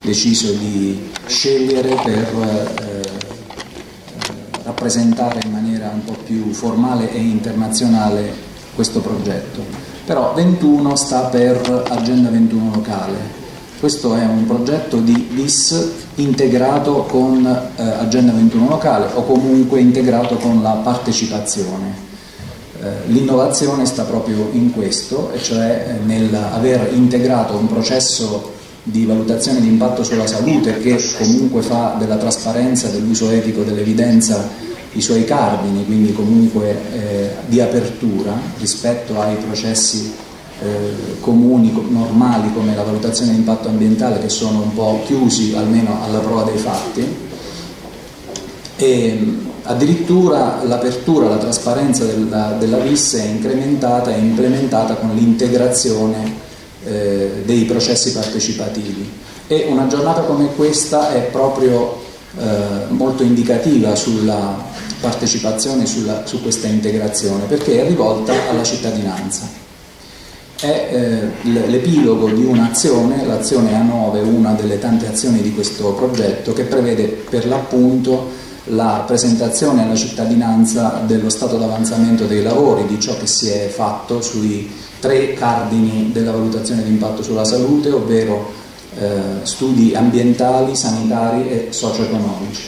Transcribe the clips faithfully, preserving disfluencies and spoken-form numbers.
deciso di scegliere per eh, rappresentare in maniera un po' più formale e internazionale questo progetto. Però ventuno sta per Agenda ventuno locale. Questo è un progetto di V I S integrato con eh, Agenda ventuno locale o comunque integrato con la partecipazione. Eh, l'innovazione sta proprio in questo, e cioè nell'aver integrato un processo di valutazione di impatto sulla salute che comunque fa della trasparenza, dell'uso etico dell'evidenza i suoi cardini, quindi comunque eh, di apertura rispetto ai processi eh, comuni, normali, come la valutazione di impatto ambientale, che sono un po' chiusi almeno alla prova dei fatti. E addirittura l'apertura, la trasparenza della, della V I S è incrementata e implementata con l'integrazione eh, dei processi partecipativi, e una giornata come questa è proprio eh, molto indicativa sulla partecipazione, sulla, su questa integrazione, perché è rivolta alla cittadinanza. È eh, l'epilogo di un'azione, l'azione A nove, una delle tante azioni di questo progetto, che prevede per l'appunto la presentazione alla cittadinanza dello stato d'avanzamento dei lavori, di ciò che si è fatto sui tre cardini della valutazione di impatto sulla salute, ovvero eh, studi ambientali, sanitari e socio-economici.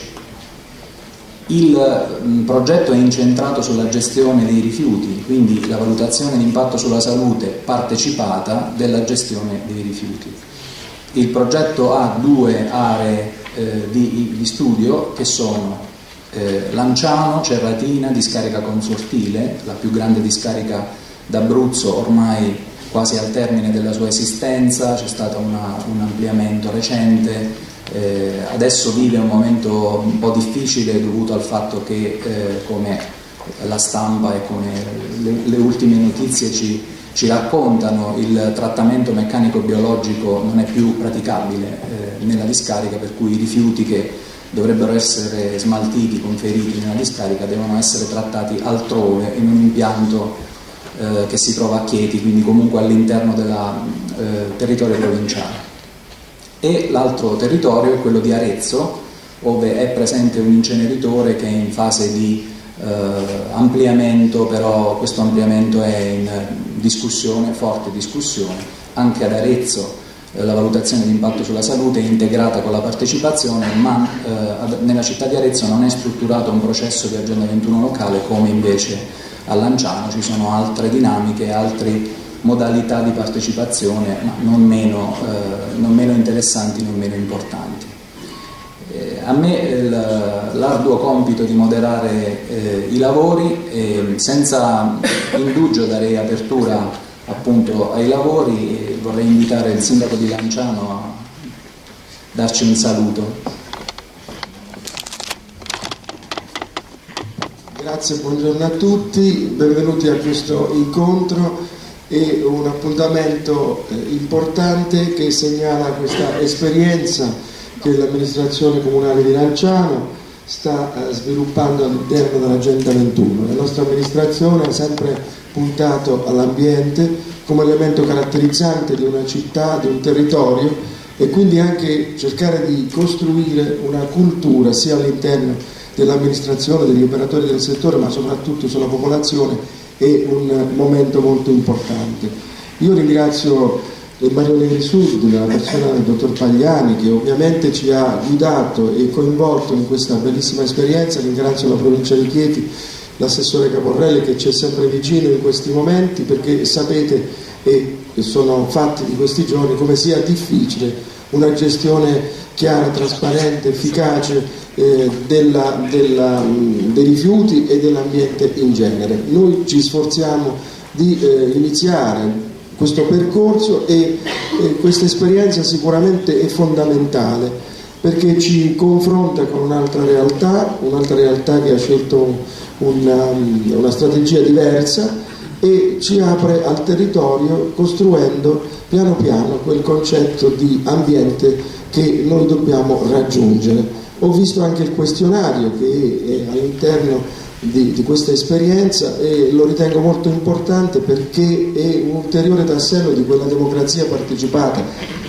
Il mh, progetto è incentrato sulla gestione dei rifiuti, quindi la valutazione di impatto sulla salute partecipata della gestione dei rifiuti. Il progetto ha due aree eh, di, di studio, che sono eh, Lanciano, Cerratina, discarica consortile, la più grande discarica d'Abruzzo, ormai quasi al termine della sua esistenza, c'è stato una, un ampliamento recente, eh, adesso vive un momento un po' difficile dovuto al fatto che eh, come la stampa e come le, le ultime notizie ci, ci raccontano, il trattamento meccanico-biologico non è più praticabile eh, nella discarica, per cui i rifiuti che dovrebbero essere smaltiti, conferiti nella discarica, devono essere trattati altrove, in un impianto eh, che si trova a Chieti, quindi comunque all'interno del eh, territorio provinciale. E l'altro territorio è quello di Arezzo, dove è presente un inceneritore che è in fase di eh, ampliamento, però questo ampliamento è in discussione, forte discussione. Anche ad Arezzo eh, la valutazione di impatto sulla salute è integrata con la partecipazione, ma eh, nella città di Arezzo non è strutturato un processo di Agenda ventuno locale come invece a Lanciano. Ci sono altre dinamiche, altre modalità di partecipazione, ma non meno, eh, non meno interessanti, non meno importanti. Eh, a me l'arduo compito di moderare eh, i lavori, e senza indugio darei apertura appunto ai lavori, e vorrei invitare il sindaco di Lanciano a darci un saluto. Grazie, buongiorno a tutti, benvenuti a questo incontro e un appuntamento eh, importante che segnala questa esperienza che l'amministrazione comunale di Lanciano sta eh, sviluppando all'interno dell'Agenda ventuno. La nostra amministrazione ha sempre puntato all'ambiente come elemento caratterizzante di una città, di un territorio, e quindi anche cercare di costruire una cultura sia all'interno dell'amministrazione, degli operatori del settore, ma soprattutto sulla popolazione, è un momento molto importante. Io ringrazio Mario Negri Sud, la persona del dottor Pagliani, che ovviamente ci ha guidato e coinvolto in questa bellissima esperienza. Ringrazio la provincia di Chieti, l'assessore Caporrelli, che ci è sempre vicino in questi momenti, perché sapete, e sono fatti di questi giorni, come sia difficile una gestione chiara, trasparente, efficace eh, della, della, dei rifiuti e dell'ambiente in genere. Noi ci sforziamo di eh, iniziare questo percorso e, e questa esperienza sicuramente è fondamentale, perché ci confronta con un'altra realtà, un'altra realtà che ha scelto una, una strategia diversa, e ci apre al territorio costruendo piano piano quel concetto di ambiente che noi dobbiamo raggiungere. Ho visto anche il questionario che è all'interno di, di questa esperienza, e lo ritengo molto importante perché è un ulteriore tassello di quella democrazia partecipata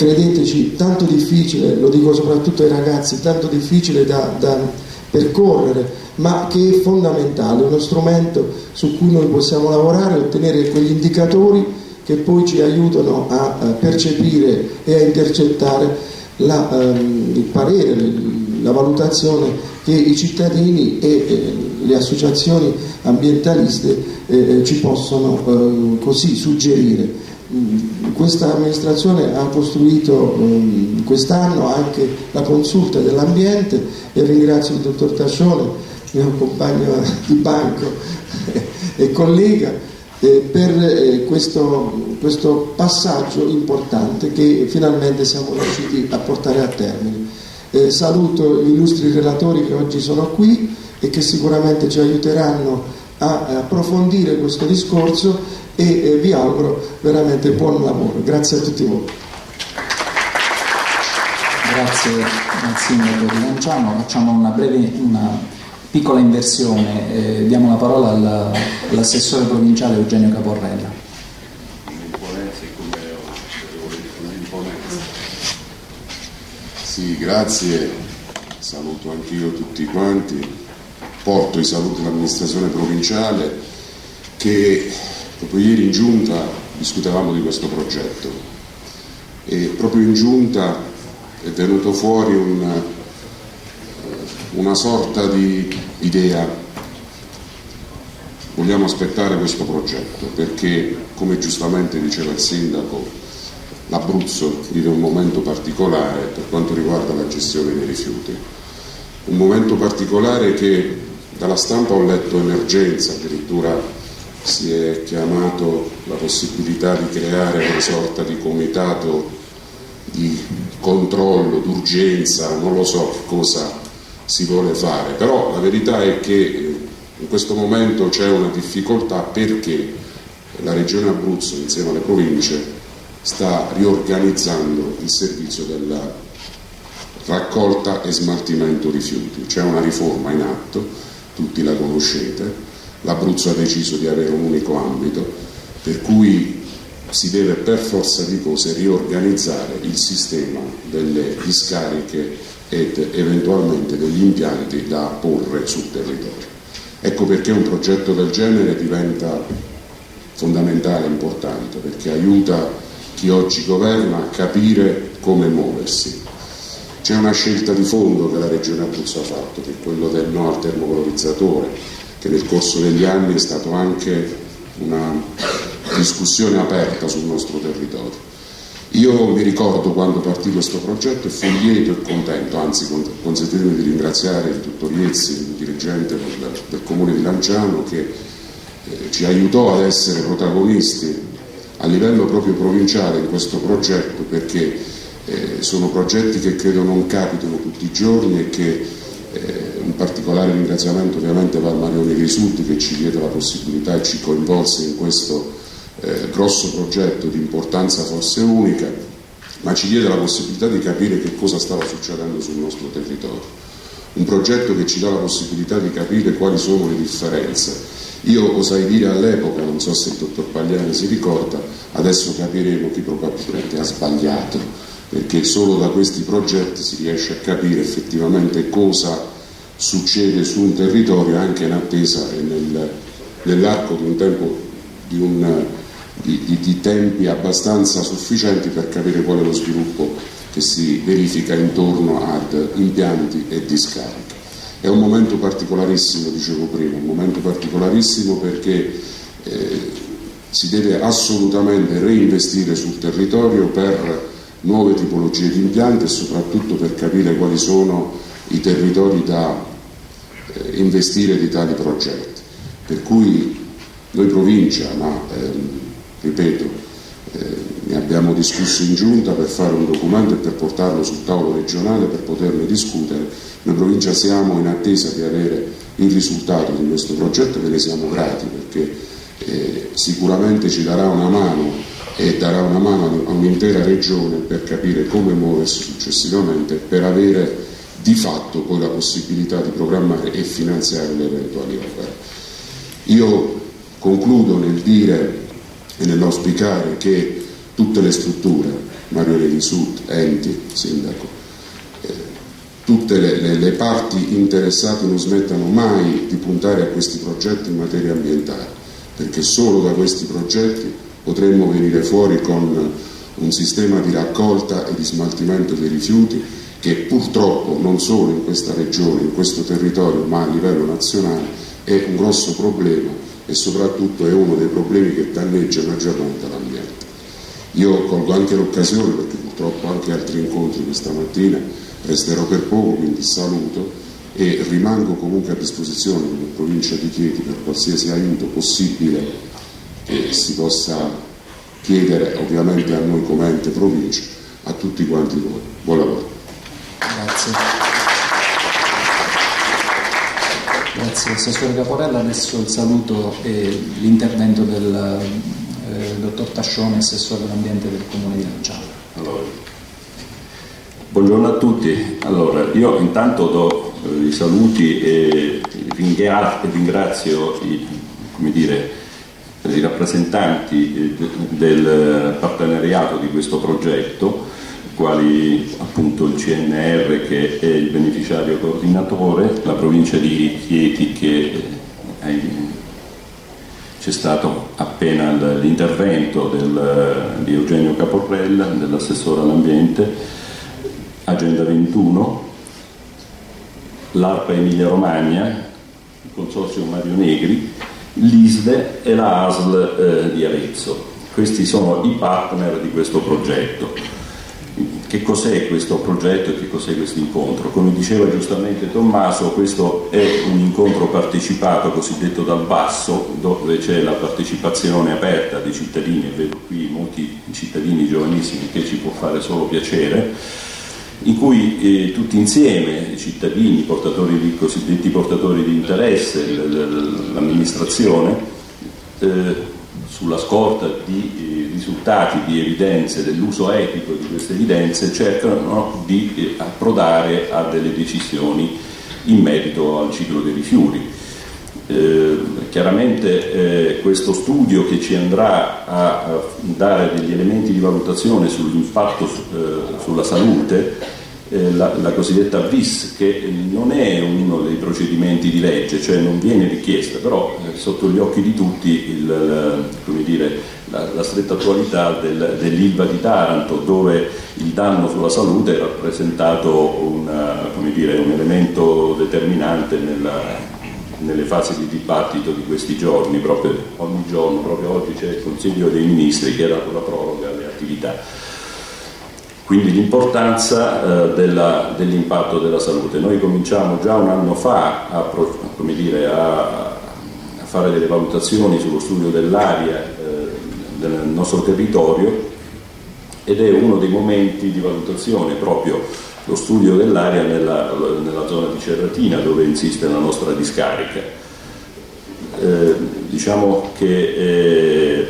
credeteci, tanto difficile, lo dico soprattutto ai ragazzi, tanto difficile da, da percorrere, ma che è fondamentale, uno strumento su cui noi possiamo lavorare e ottenere quegli indicatori che poi ci aiutano a, a percepire e a intercettare la, um, il parere, la valutazione che i cittadini e eh, le associazioni ambientaliste eh, ci possono eh, così suggerire. Questa amministrazione ha costruito um, quest'anno anche la consulta dell'ambiente e ringrazio il dottor Tascione, mio compagno di banco e collega, eh, per eh, questo, questo passaggio importante che finalmente siamo riusciti a portare a termine. Eh, saluto gli illustri relatori che oggi sono qui e che sicuramente ci aiuteranno a, a approfondire questo discorso e eh, vi auguro veramente buon lavoro. Grazie a tutti voi. Grazie al sindaco di Lanciano. Facciamo una breve, una piccola inversione, eh, diamo la parola alla, all'assessore provinciale Eugenio Caporrella. Sì, grazie, saluto anch'io tutti quanti, porto i saluti all'amministrazione provinciale che proprio ieri in giunta discutevamo di questo progetto e proprio in giunta è venuto fuori un, una sorta di idea. Vogliamo aspettare questo progetto perché, come giustamente diceva il sindaco, l'Abruzzo vive un momento particolare per quanto riguarda la gestione dei rifiuti, un momento particolare che dalla stampa ho letto emergenza, addirittura si è chiamato la possibilità di creare una sorta di comitato di controllo, d'urgenza, non lo so cosa si vuole fare, però la verità è che in questo momento c'è una difficoltà perché la Regione Abruzzo insieme alle province sta riorganizzando il servizio della raccolta e smaltimento rifiuti. C'è una riforma in atto, tutti la conoscete, l'Abruzzo ha deciso di avere un unico ambito, per cui si deve per forza di cose riorganizzare il sistema delle discariche ed eventualmente degli impianti da porre sul territorio. Ecco perché un progetto del genere diventa fondamentale, importante, perché aiuta chi oggi governa a capire come muoversi. C'è una scelta di fondo che la Regione Abruzzo ha fatto, che è quello del no al termovalorizzatore, che nel corso degli anni è stato anche una discussione aperta sul nostro territorio. Io mi ricordo quando partì questo progetto e fui lieto e contento, anzi consentitemi di ringraziare il dottor Iezzi, il dirigente del, del Comune di Lanciano, che eh, ci aiutò ad essere protagonisti a livello proprio provinciale in questo progetto, perché eh, sono progetti che credo non capitano tutti i giorni e che eh, un particolare ringraziamento ovviamente va al Marione Grisutti che ci diede la possibilità e ci coinvolse in questo eh, grosso progetto di importanza forse unica, ma ci diede la possibilità di capire che cosa stava succedendo sul nostro territorio. Un progetto che ci dà la possibilità di capire quali sono le differenze. Io osai dire all'epoca, non so se il dottor Pagliani si ricorda, adesso capiremo chi probabilmente ha sbagliato, perché solo da questi progetti si riesce a capire effettivamente cosa succede su un territorio anche in attesa e nel, nell'arco di un tempo di, un, di, di, di tempi abbastanza sufficienti per capire qual è lo sviluppo che si verifica intorno ad impianti e discariche. È un momento particolarissimo, dicevo prima, un momento particolarissimo perché eh, si deve assolutamente reinvestire sul territorio per nuove tipologie di impianti e soprattutto per capire quali sono i territori da eh, investire di tali progetti. Per cui noi provincia, ma ehm, ripeto, eh, ne abbiamo discusso in giunta per fare un documento e per portarlo sul tavolo regionale per poterne discutere. Noi provincia siamo in attesa di avere il risultato di questo progetto e ve ne siamo grati perché eh, sicuramente ci darà una mano e darà una mano a un'intera regione per capire come muoversi successivamente per avere di fatto poi la possibilità di programmare e finanziare le eventuali opere. Io concludo nel dire e nell'auspicare che tutte le strutture Mario Levi Sud, enti, sindaco, eh, tutte le, le, le parti interessate non smettano mai di puntare a questi progetti in materia ambientale, perché solo da questi progetti potremmo venire fuori con un sistema di raccolta e di smaltimento dei rifiuti che purtroppo non solo in questa regione, in questo territorio, ma a livello nazionale è un grosso problema e soprattutto è uno dei problemi che danneggia maggiormente l'ambiente. Io colgo anche l'occasione, perché purtroppo anche altri incontri questa mattina, resterò per poco, quindi saluto e rimango comunque a disposizione della provincia di Chieti per qualsiasi aiuto possibile che si possa chiedere, ovviamente a noi come ente provincia, a tutti quanti voi. Buon lavoro. Grazie. Grazie Assessore Caporella. Adesso il saluto e l'intervento del eh, dottor Tascione, Assessore all'Ambiente del Comune di Lanciano. Allora, buongiorno a tutti. Allora, io intanto do eh, i saluti e ringrazio i, come dire, i rappresentanti del partenariato di questo progetto, quali appunto il C N R che è il beneficiario coordinatore, la provincia di Chieti che c'è stato appena l'intervento di Eugenio Caporella, dell'assessore all'ambiente, Agenda ventuno, l'ARPA Emilia Romagna, il Consorzio Mario Negri, l'I S D E e la A S L eh, di Arezzo. Questi sono i partner di questo progetto. Che cos'è questo progetto e che cos'è questo incontro? Come diceva giustamente Tommaso, questo è un incontro partecipato cosiddetto dal basso, dove c'è la partecipazione aperta dei cittadini, e vedo qui molti cittadini giovanissimi, che ci può fare solo piacere, in cui eh, tutti insieme, i cittadini, portatori di, cosiddetti portatori di interesse, l'amministrazione, eh, sulla scorta di eh, risultati, di evidenze, dell'uso etico di queste evidenze, cercano di eh, approdare a delle decisioni in merito al ciclo dei rifiuti. Eh, chiaramente eh, questo studio che ci andrà a, a dare degli elementi di valutazione sull'impatto eh, sulla salute, eh, la, la cosiddetta V I S, che non è uno dei procedimenti di legge, cioè non viene richiesta, però eh, sotto gli occhi di tutti il, il, come dire, la, la stretta attualità del, dell'Ilva di Taranto, dove il danno sulla salute è rappresentato una, come dire, un elemento determinante nella nelle fasi di dibattito di questi giorni. Proprio ogni giorno, proprio oggi c'è il Consiglio dei Ministri che ha dato la proroga alle attività. Quindi l'importanza eh, dell'impatto della salute. Noi cominciamo già un anno fa a, come dire, a, a fare delle valutazioni sullo studio dell'aria eh, del nostro territorio, ed è uno dei momenti di valutazione proprio lo studio dell'aria nella, nella zona di Cerratina, dove insiste la nostra discarica. Eh, diciamo che eh,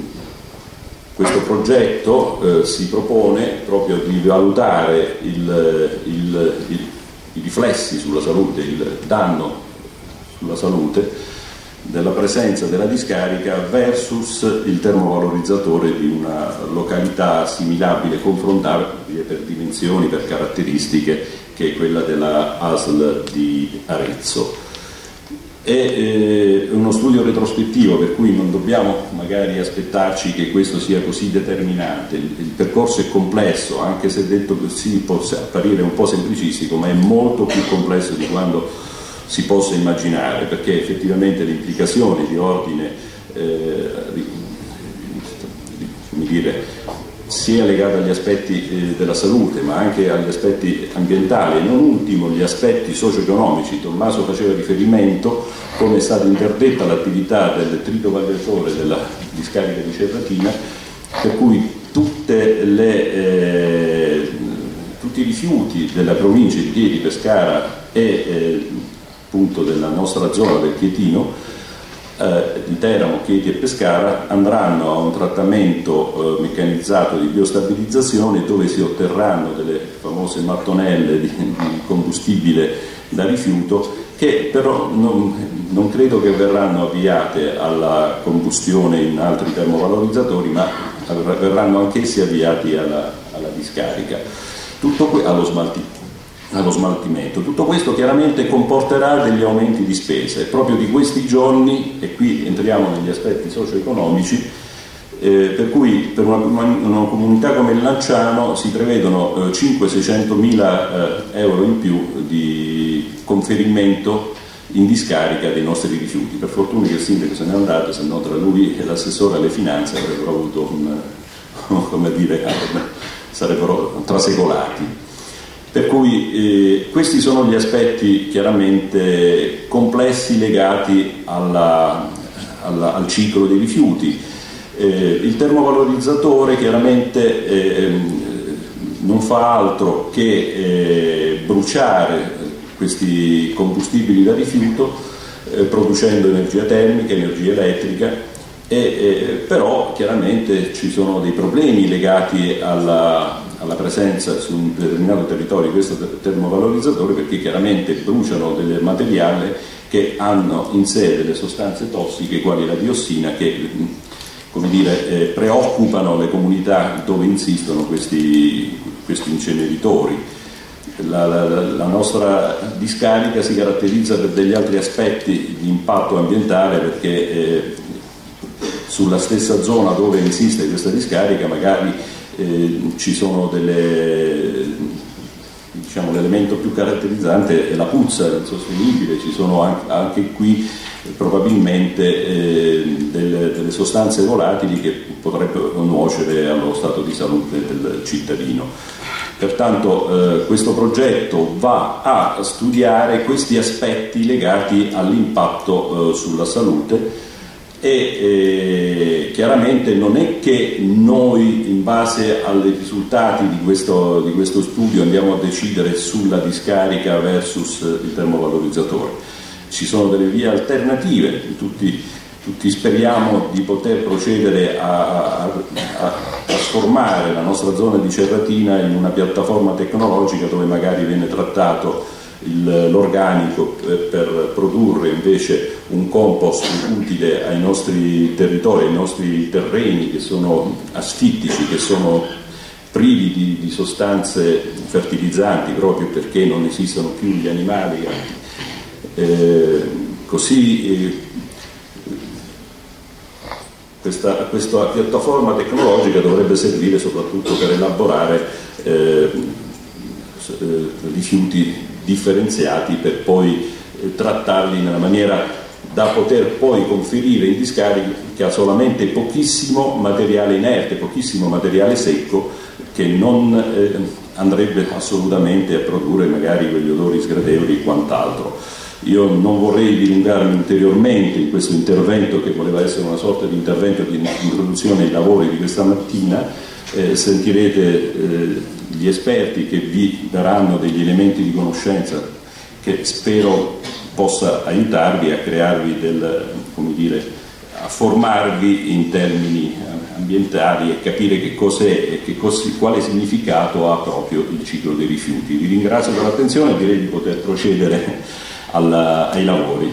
questo progetto eh, si propone proprio di valutare il, il, il, i riflessi sulla salute, il danno sulla salute della presenza della discarica versus il termovalorizzatore di una località assimilabile, confrontabile per dimensioni, per caratteristiche, che è quella della A S L di Arezzo. È eh, uno studio retrospettivo, per cui non dobbiamo magari aspettarci che questo sia così determinante. Il, il percorso è complesso, anche se detto così può apparire un po' semplicistico, ma è molto più complesso di quando si possa immaginare, perché effettivamente le implicazioni di ordine eh, di, di, come dire, sia legate agli aspetti eh, della salute, ma anche agli aspetti ambientali e non ultimo gli aspetti socio-economici. Tommaso faceva riferimento come è stata interdetta l'attività del tritovalgatore della discarica di Cerratina, per cui tutte le, eh, tutti i rifiuti della provincia di Chieti, Pescara e eh, appunto della nostra zona del Chietino, eh, di Teramo, Chieti e Pescara, andranno a un trattamento eh, meccanizzato di biostabilizzazione, dove si otterranno delle famose mattonelle di, di combustibile da rifiuto, che però non, non credo che verranno avviate alla combustione in altri termovalorizzatori, ma verranno anch'essi avviati alla, alla discarica, tutto que- allo, smalti- allo smaltimento. Tutto questo chiaramente comporterà degli aumenti di spese. Proprio di questi giorni, e qui entriamo negli aspetti socio-economici, Eh, per cui per una, una comunità come il Lanciano si prevedono eh, cinquecento-seicentomila eh, euro in più di conferimento in discarica dei nostri rifiuti. Per fortuna che il sindaco se n'è andato, se no tra lui e l'assessore alle finanze avrebbero avuto un, come dire, sarebbero trasecolati. Per cui eh, questi sono gli aspetti chiaramente complessi legati alla, alla, al ciclo dei rifiuti. Eh, il termovalorizzatore chiaramente eh, non fa altro che eh, bruciare questi combustibili da rifiuto eh, producendo energia termica, energia elettrica, e, eh, però chiaramente ci sono dei problemi legati alla, alla presenza su un determinato territorio di questo termovalorizzatore, perché chiaramente bruciano del materiale che hanno in sé delle sostanze tossiche quali la diossina che come dire, eh, preoccupano le comunità dove insistono questi, questi inceneritori. La, la, la nostra discarica si caratterizza per degli altri aspetti di impatto ambientale, perché eh, sulla stessa zona dove insiste questa discarica magari eh, ci sono delle, diciamo, l'elemento più caratterizzante è la puzza insostenibile, ci sono anche, anche qui probabilmente eh, delle, delle sostanze volatili che potrebbero nuocere allo stato di salute del cittadino. Pertanto eh, questo progetto va a studiare questi aspetti legati all'impatto eh, sulla salute e eh, chiaramente non è che noi in base ai risultati di questo, di questo studio andiamo a decidere sulla discarica versus il termovalorizzatore. Ci sono delle vie alternative, tutti, tutti speriamo di poter procedere a, a, a trasformare la nostra zona di Cerratina in una piattaforma tecnologica dove magari viene trattato l'organico per produrre invece un compost utile ai nostri territori, ai nostri terreni che sono asfittici, che sono privi di, di sostanze fertilizzanti proprio perché non esistono più gli animali. Eh, così eh, questa, questa piattaforma tecnologica dovrebbe servire soprattutto per elaborare eh, rifiuti differenziati per poi eh, trattarli nella maniera da poter poi conferire in discarica solamente pochissimo materiale inerte, pochissimo materiale secco che non eh, andrebbe assolutamente a produrre magari quegli odori sgradevoli e quant'altro. Io non vorrei dilungarmi ulteriormente in questo intervento che voleva essere una sorta di intervento di introduzione ai lavori di questa mattina. Eh, sentirete eh, gli esperti che vi daranno degli elementi di conoscenza che spero possa aiutarvi a crearvi del, come dire, a formarvi in termini ambientali e capire che cos'è e che cos- quale significato ha proprio il ciclo dei rifiuti. Vi ringrazio per l'attenzione e direi di poter procedere Alla, ai lavori.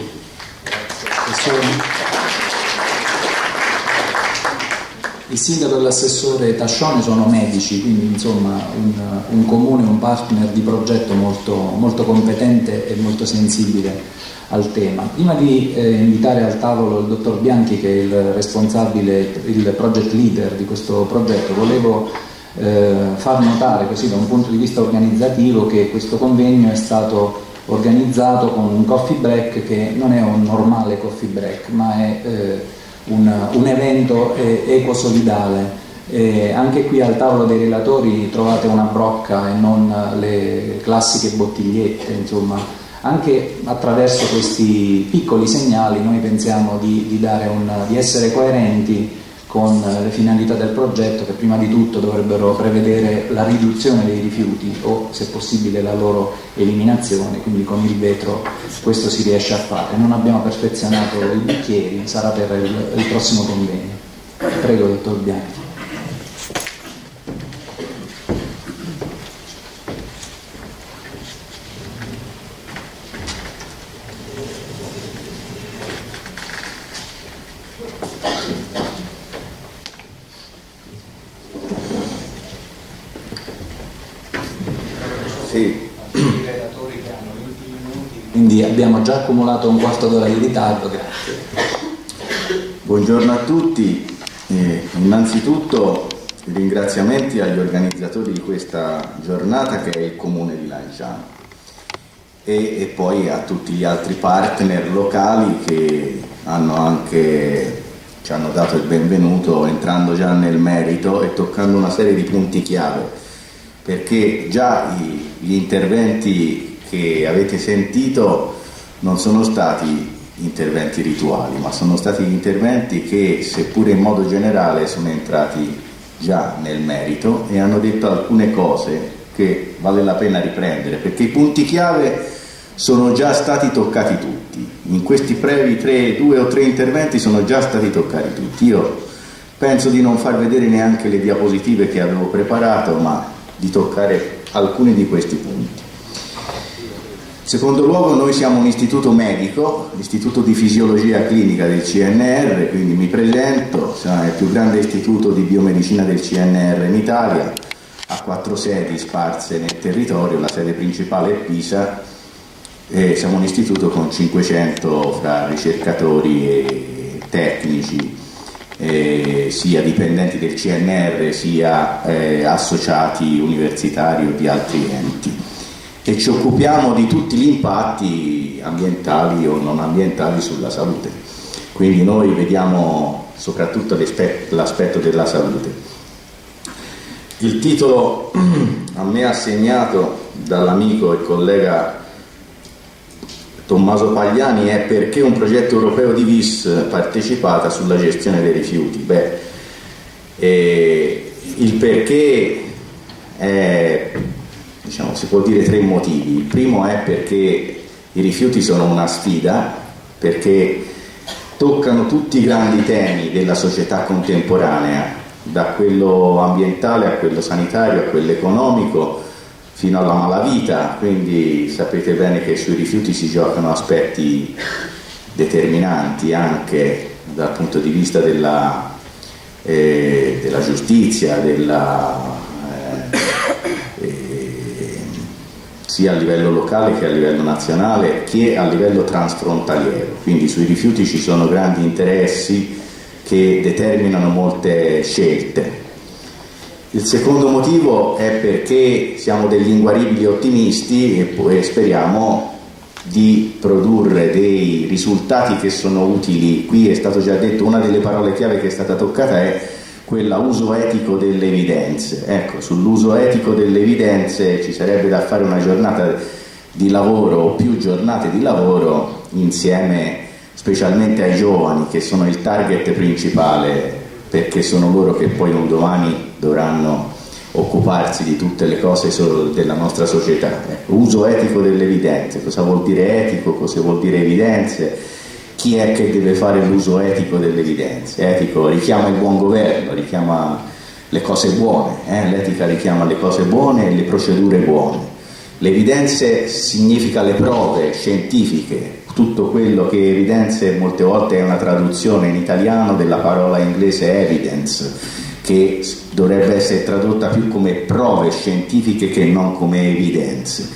Il sindaco e l'assessore Tascione sono medici, quindi insomma un, un comune, un partner di progetto molto, molto competente e molto sensibile al tema. Prima di eh, invitare al tavolo il dottor Bianchi, che è il responsabile, il project leader di questo progetto, volevo eh, far notare così da un punto di vista organizzativo che questo convegno è stato organizzato con un coffee break che non è un normale coffee break, ma è eh, un, un evento eh, ecosolidale. Eh, anche qui al tavolo dei relatori trovate una brocca e non le classiche bottigliette, insomma, anche attraverso questi piccoli segnali noi pensiamo di, di, dare un, di essere coerenti con le finalità del progetto, che prima di tutto dovrebbero prevedere la riduzione dei rifiuti o, se possibile, la loro eliminazione, quindi con il vetro questo si riesce a fare. Non abbiamo perfezionato i bicchieri, sarà per il, il prossimo convegno. Prego, dottor Bianchi. Sì. Quindi abbiamo già accumulato un quarto d'ora di ritardo, grazie. Buongiorno a tutti, eh, innanzitutto ringraziamenti agli organizzatori di questa giornata, che è il Comune di Lanciano, e, e poi a tutti gli altri partner locali che hanno anche, ci hanno dato il benvenuto entrando già nel merito e toccando una serie di punti chiave, perché già i, gli interventi che avete sentito non sono stati interventi rituali, ma sono stati interventi che, seppure in modo generale, sono entrati già nel merito e hanno detto alcune cose che vale la pena riprendere, perché i punti chiave sono già stati toccati tutti. In questi brevi tre, due o tre interventi sono già stati toccati tutti. Io penso di non far vedere neanche le diapositive che avevo preparato, ma di toccare alcuni di questi punti. In secondo luogo, noi siamo un istituto medico, l'istituto di fisiologia clinica del C N R, quindi mi presento, siamo il più grande istituto di biomedicina del C N R in Italia, ha quattro sedi sparse nel territorio, la sede principale è Pisa, e siamo un istituto con cinquecento fra ricercatori e tecnici, eh, sia dipendenti del C N R sia eh, associati universitari o di altri enti. E ci occupiamo di tutti gli impatti ambientali o non ambientali sulla salute. Quindi noi vediamo soprattutto l'aspetto della salute. Il titolo a me assegnato dall'amico e collega Tommaso Pagliani è "Perché un progetto europeo di V I S partecipata sulla gestione dei rifiuti?". Beh, eh, il perché è, diciamo, si può dire tre motivi. Il primo è perché i rifiuti sono una sfida, perché toccano tutti i grandi temi della società contemporanea, da quello ambientale a quello sanitario a quello economico fino alla malavita, quindi sapete bene che sui rifiuti si giocano aspetti determinanti anche dal punto di vista della, eh, della giustizia, della sia a livello locale che a livello nazionale che a livello transfrontaliero. Quindi sui rifiuti ci sono grandi interessi che determinano molte scelte. Il secondo motivo è perché siamo degli inguaribili ottimisti e poi speriamo di produrre dei risultati che sono utili. Qui è stato già detto, una delle parole chiave che è stata toccata è quella uso etico delle evidenze. Ecco, sull'uso etico delle evidenze ci sarebbe da fare una giornata di lavoro o più giornate di lavoro insieme, specialmente ai giovani che sono il target principale, perché sono loro che poi un domani dovranno occuparsi di tutte le cose della nostra società. Ecco, uso etico delle evidenze, cosa vuol dire etico, cosa vuol dire evidenze? Chi è che deve fare l'uso etico delle evidenze? Etico richiama il buon governo, richiama le cose buone, eh? L'etica richiama le cose buone e le procedure buone. Le evidenze significa le prove scientifiche, tutto quello che evidenze molte volte è una traduzione in italiano della parola inglese evidence, che dovrebbe essere tradotta più come prove scientifiche che non come evidenze.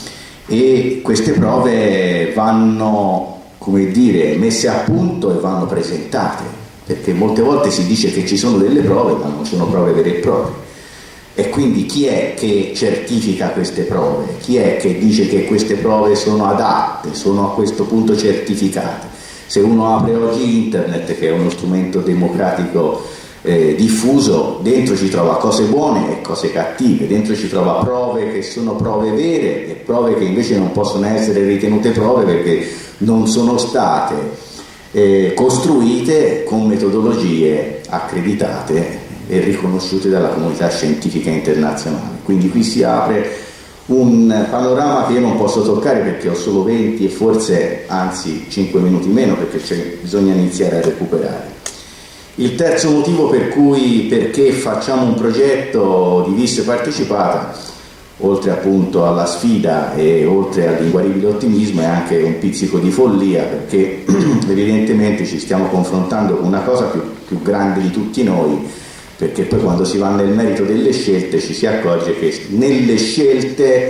E queste prove vanno, come dire, messe a punto e vanno presentate, perché molte volte si dice che ci sono delle prove ma non sono prove vere e proprie, e quindi chi è che certifica queste prove? Chi è che dice che queste prove sono adatte, sono a questo punto certificate? Se uno apre oggi internet, che è uno strumento democratico eh, diffuso, dentro ci trova cose buone e cose cattive, dentro ci trova prove che sono prove vere e prove che invece non possono essere ritenute prove perché non sono state eh, costruite con metodologie accreditate e riconosciute dalla comunità scientifica internazionale. Quindi qui si apre un panorama che io non posso toccare perché ho solo venti e forse anzi cinque minuti meno, perché bisogna iniziare a recuperare. Il terzo motivo per cui perché facciamo un progetto di V I S partecipata, oltre appunto alla sfida e oltre all'inguaribile ottimismo, è anche un pizzico di follia, perché evidentemente ci stiamo confrontando con una cosa più, più grande di tutti noi, perché poi quando si va nel merito delle scelte ci si accorge che nelle scelte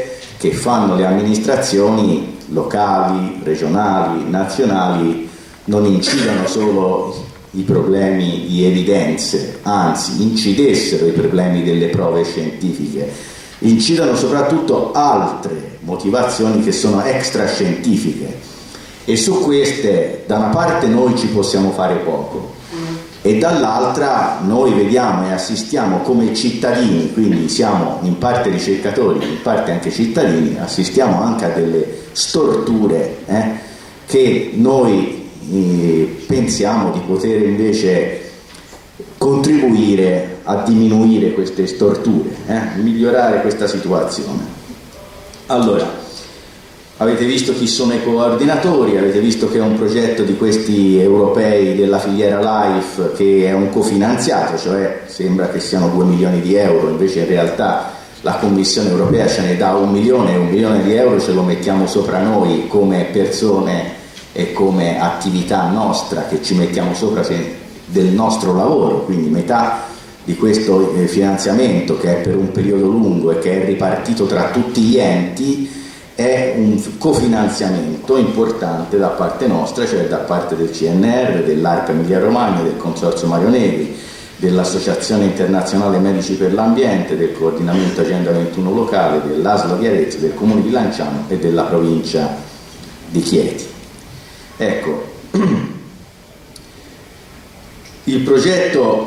che fanno le amministrazioni locali, regionali, nazionali non incidano solo i problemi di evidenze, anzi incidessero i problemi delle prove scientifiche, incidono soprattutto altre motivazioni che sono extrascientifiche, e su queste da una parte noi ci possiamo fare poco e dall'altra noi vediamo e assistiamo come cittadini, quindi siamo in parte ricercatori, in parte anche cittadini, assistiamo anche a delle storture eh, che noi eh, pensiamo di poter invece contribuire a diminuire queste storture, eh, migliorare questa situazione. Allora, avete visto chi sono i coordinatori, avete visto che è un progetto di questi europei della filiera LIFE che è un cofinanziato, cioè sembra che siano due milioni di euro, invece in realtà la Commissione europea ce ne dà un milione e un milione di euro ce lo mettiamo sopra noi come persone e come attività nostra che ci mettiamo sopra del nostro lavoro, quindi metà di questo finanziamento che è per un periodo lungo e che è ripartito tra tutti gli enti è un cofinanziamento importante da parte nostra, cioè da parte del C N R, dell'A R C Emilia Romagna, del Consorzio Mario Negri, dell'Associazione Internazionale Medici per l'Ambiente, del Coordinamento Agenda ventuno Locale, dell'A S L di Arezzo, del Comune di Lanciano e della Provincia di Chieti. Ecco, il progetto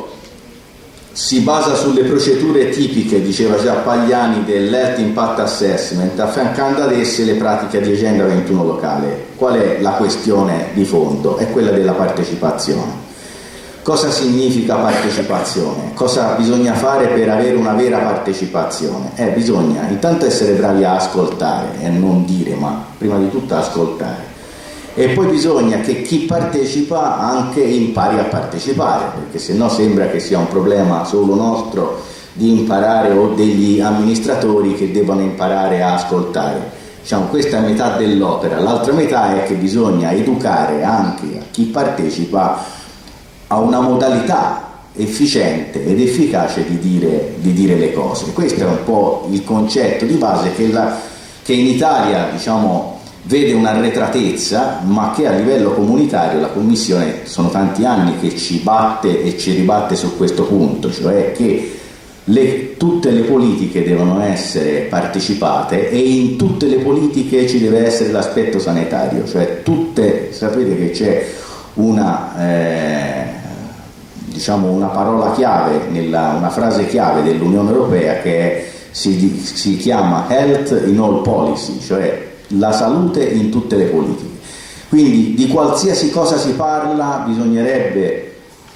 si basa sulle procedure tipiche, diceva già Pagliani, dell'Health Impact Assessment, affiancando ad esse le pratiche di Agenda ventuno Locale. Qual è la questione di fondo? È quella della partecipazione. Cosa significa partecipazione? Cosa bisogna fare per avere una vera partecipazione? Eh, bisogna intanto essere bravi a ascoltare e non dire, ma prima di tutto ascoltare. E poi bisogna che chi partecipa anche impari a partecipare, perché sennò sembra che sia un problema solo nostro di imparare o degli amministratori che devono imparare a ascoltare. Diciamo, questa è metà dell'opera. L'altra metà è che bisogna educare anche a chi partecipa a una modalità efficiente ed efficace di dire, di dire le cose. Questo è un po' il concetto di base che, la, che in Italia, diciamo, vede un'arretratezza, ma che a livello comunitario la Commissione sono tanti anni che ci batte e ci ribatte su questo punto, cioè che le, tutte le politiche devono essere partecipate e in tutte le politiche ci deve essere l'aspetto sanitario, cioè tutte, sapete che c'è una, eh, diciamo una parola chiave, nella, una frase chiave dell'Unione Europea che è, si, si chiama Health in All Policy, cioè la salute in tutte le politiche. Quindi di qualsiasi cosa si parla bisognerebbe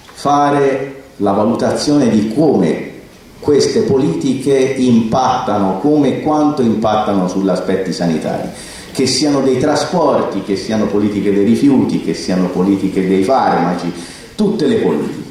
fare la valutazione di come queste politiche impattano, come e quanto impattano sugli aspetti sanitari, che siano dei trasporti, che siano politiche dei rifiuti, che siano politiche dei farmaci, tutte le politiche.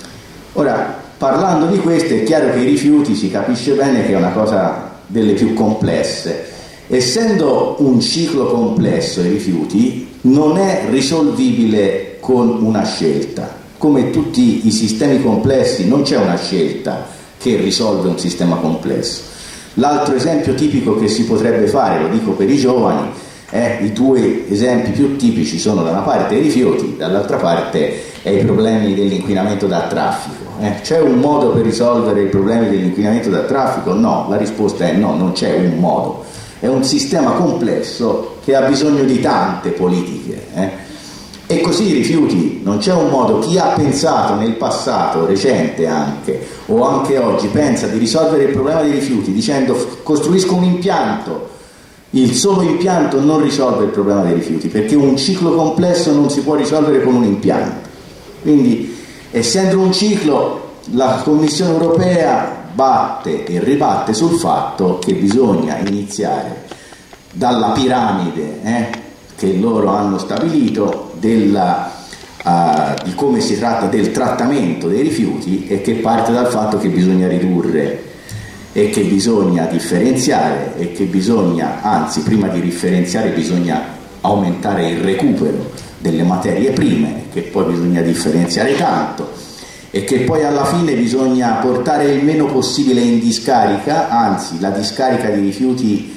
Ora, parlando di queste, è chiaro che i rifiuti si capisce bene che è una cosa delle più complesse. Essendo un ciclo complesso i rifiuti, non è risolvibile con una scelta. Come tutti i sistemi complessi non c'è una scelta che risolve un sistema complesso. L'altro esempio tipico che si potrebbe fare, lo dico per i giovani, eh, i due esempi più tipici sono da una parte i rifiuti, dall'altra parte è i problemi dell'inquinamento da traffico. Eh. C'è un modo per risolvere i problemi dell'inquinamento da traffico? No, la risposta è no, non c'è un modo. È un sistema complesso che ha bisogno di tante politiche. Eh? E così i rifiuti, non c'è un modo. Chi ha pensato nel passato, recente anche, o anche oggi, pensa di risolvere il problema dei rifiuti dicendo costruisco un impianto. Il solo impianto non risolve il problema dei rifiuti, perché un ciclo complesso non si può risolvere con un impianto. Quindi, essendo un ciclo, la Commissione europea batte e ribatte sul fatto che bisogna iniziare dalla piramide eh, che loro hanno stabilito della, uh, di come si tratta del trattamento dei rifiuti, e che parte dal fatto che bisogna ridurre e che bisogna differenziare e che bisogna, anzi prima di differenziare bisogna aumentare il recupero delle materie prime, che poi bisogna differenziare tanto, e che poi alla fine bisogna portare il meno possibile in discarica, anzi la discarica di rifiuti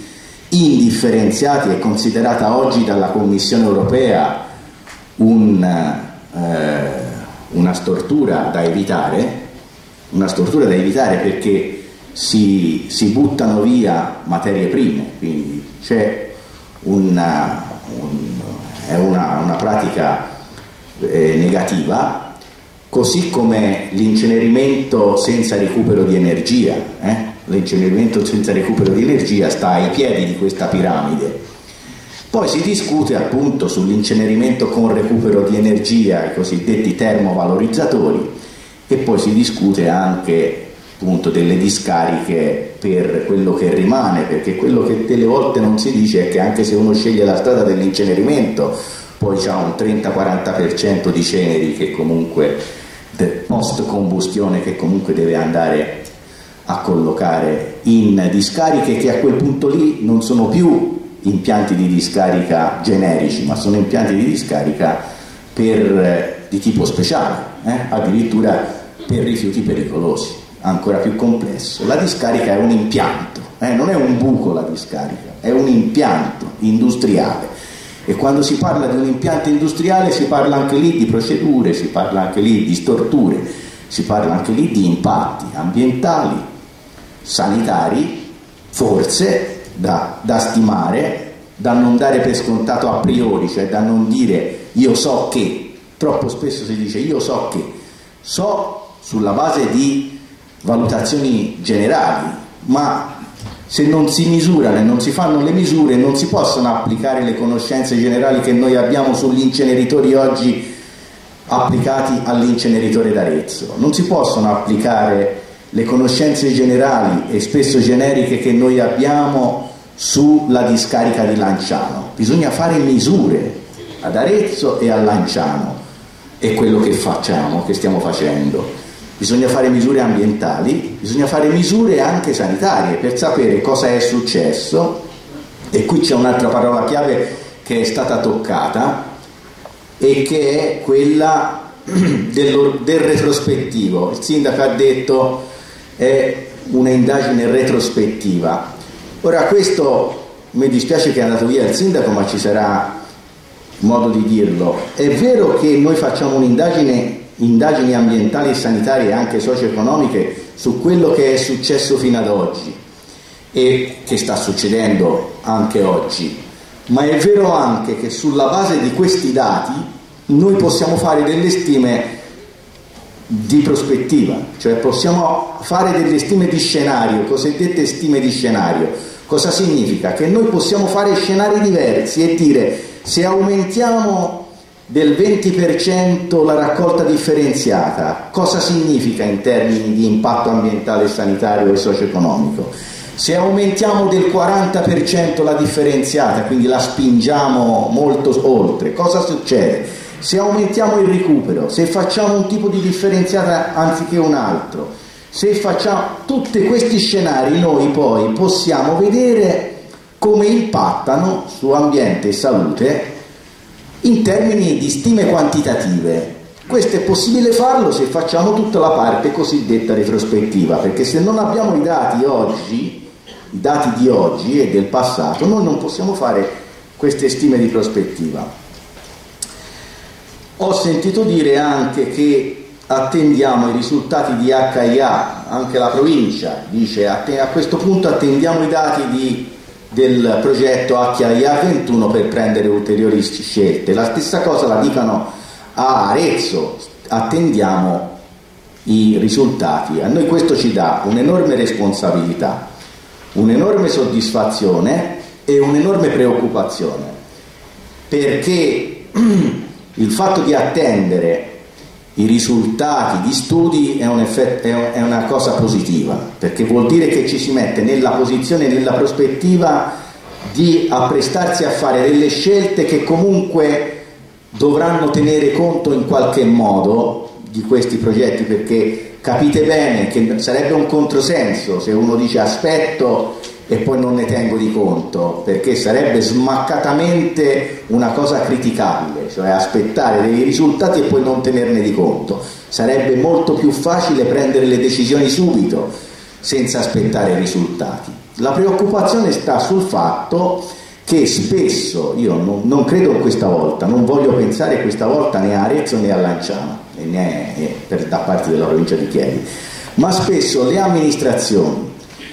indifferenziati, è considerata oggi dalla Commissione europea un, eh, una stortura da evitare, una stortura da evitare perché si, si buttano via materie prime, quindi c'è una, un, è una, una pratica eh, negativa, così come l'incenerimento senza recupero di energia. Eh? L'incenerimento senza recupero di energia sta ai piedi di questa piramide. Poi si discute appunto sull'incenerimento con recupero di energia, i cosiddetti termovalorizzatori, e poi si discute anche appunto delle discariche per quello che rimane, perché quello che delle volte non si dice è che anche se uno sceglie la strada dell'incenerimento poi c'ha un trenta quaranta per cento di ceneri che comunque post combustione che comunque deve andare a collocare in discariche che a quel punto lì non sono più impianti di discarica generici, ma sono impianti di discarica per, eh, di tipo speciale, eh? addirittura per rifiuti pericolosi, ancora più complesso. La discarica è un impianto, eh? non è un buco la discarica, è un impianto industriale, e quando si parla di un impianto industriale si parla anche lì di procedure, si parla anche lì di storture, si parla anche lì di impatti ambientali, sanitari, forse da, da stimare, da non dare per scontato a priori, cioè da non dire io so che, troppo spesso si dice io so che, so sulla base di valutazioni generali, ma se non si misurano e non si fanno le misure non si possono applicare le conoscenze generali che noi abbiamo sugli inceneritori oggi applicati all'inceneritore d'Arezzo, non si possono applicare le conoscenze generali e spesso generiche che noi abbiamo sulla discarica di Lanciano. Bisogna fare misure ad Arezzo e a Lanciano, è quello che facciamo, che stiamo facendo. Bisogna fare misure ambientali, bisogna fare misure anche sanitarie per sapere cosa è successo, e qui c'è un'altra parola chiave che è stata toccata e che è quella del, del retrospettivo. Il sindaco ha detto è un'indagine retrospettiva. Ora, questo mi dispiace che è andato via il sindaco, ma ci sarà modo di dirlo. È vero che noi facciamo un'indagine, indagini ambientali e sanitarie anche socio-economiche su quello che è successo fino ad oggi e che sta succedendo anche oggi, ma è vero anche che sulla base di questi dati noi possiamo fare delle stime di prospettiva, cioè possiamo fare delle stime di scenario, cosiddette stime di scenario. Cosa significa? Che noi possiamo fare scenari diversi e dire se aumentiamo del venti per cento la raccolta differenziata, cosa significa in termini di impatto ambientale, sanitario e socio-economico? Se aumentiamo del quaranta per cento la differenziata, quindi la spingiamo molto oltre, cosa succede? Se aumentiamo il recupero, se facciamo un tipo di differenziata anziché un altro, se facciamo tutti questi scenari, noi poi possiamo vedere come impattano su ambiente e salute in termini di stime quantitative. Questo è possibile farlo se facciamo tutta la parte cosiddetta retrospettiva, perché se non abbiamo i dati oggi, i dati di oggi e del passato, noi non possiamo fare queste stime di prospettiva. Ho sentito dire anche che attendiamo i risultati di H I A, anche la provincia dice a questo punto attendiamo i dati di, del progetto H I A ventuno per prendere ulteriori scelte. La stessa cosa la dicano a Arezzo, attendiamo i risultati. A noi questo ci dà un'enorme responsabilità, un'enorme soddisfazione e un'enorme preoccupazione, perché il fatto di attendere i risultati di studi è, un effetto, è una cosa positiva, perché vuol dire che ci si mette nella posizione, nella prospettiva di apprestarsi a fare delle scelte che comunque dovranno tenere conto in qualche modo di questi progetti, perché capite bene che sarebbe un controsenso se uno dice aspetto e poi non ne tengo di conto, perché sarebbe smaccatamente una cosa criticabile, cioè aspettare dei risultati e poi non tenerne di conto. Sarebbe molto più facile prendere le decisioni subito senza aspettare i risultati. La preoccupazione sta sul fatto che spesso, io non, non credo questa volta, non voglio pensare questa volta né a Arezzo né a Lanciano, e né eh, per, da parte della provincia di Chieti, ma spesso le amministrazioni,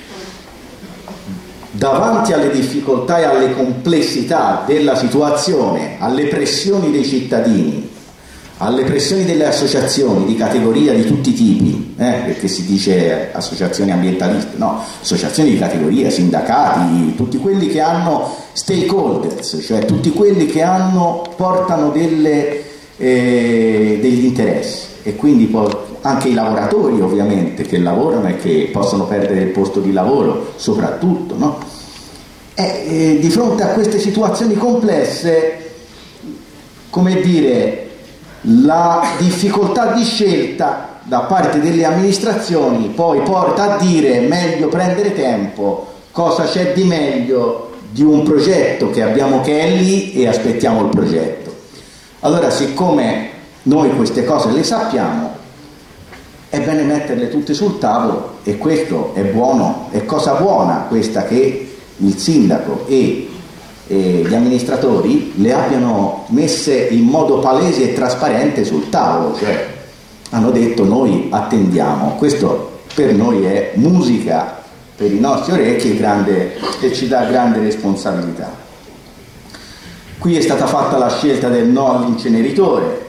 davanti alle difficoltà e alle complessità della situazione, alle pressioni dei cittadini, alle pressioni delle associazioni di categoria di tutti i tipi, eh, perché si dice associazioni ambientaliste, no, associazioni di categoria, sindacati, tutti quelli che hanno stakeholders, cioè tutti quelli che hanno, portano delle, eh, degli interessi, e quindi poi anche i lavoratori ovviamente che lavorano e che possono perdere il posto di lavoro soprattutto, no? E, eh, di fronte a queste situazioni complesse, come dire, la difficoltà di scelta da parte delle amministrazioni poi porta a dire meglio prendere tempo, cosa c'è di meglio di un progetto che abbiamo che è lì e aspettiamo il progetto. Allora, siccome noi queste cose le sappiamo, è bene metterle tutte sul tavolo, e questo è buono, è cosa buona questa che il sindaco e e gli amministratori le abbiano messe in modo palese e trasparente sul tavolo, cioè hanno detto noi attendiamo. Questo per noi è musica per i nostri orecchi e, grande, e ci dà grande responsabilità. Qui è stata fatta la scelta del no all'inceneritore,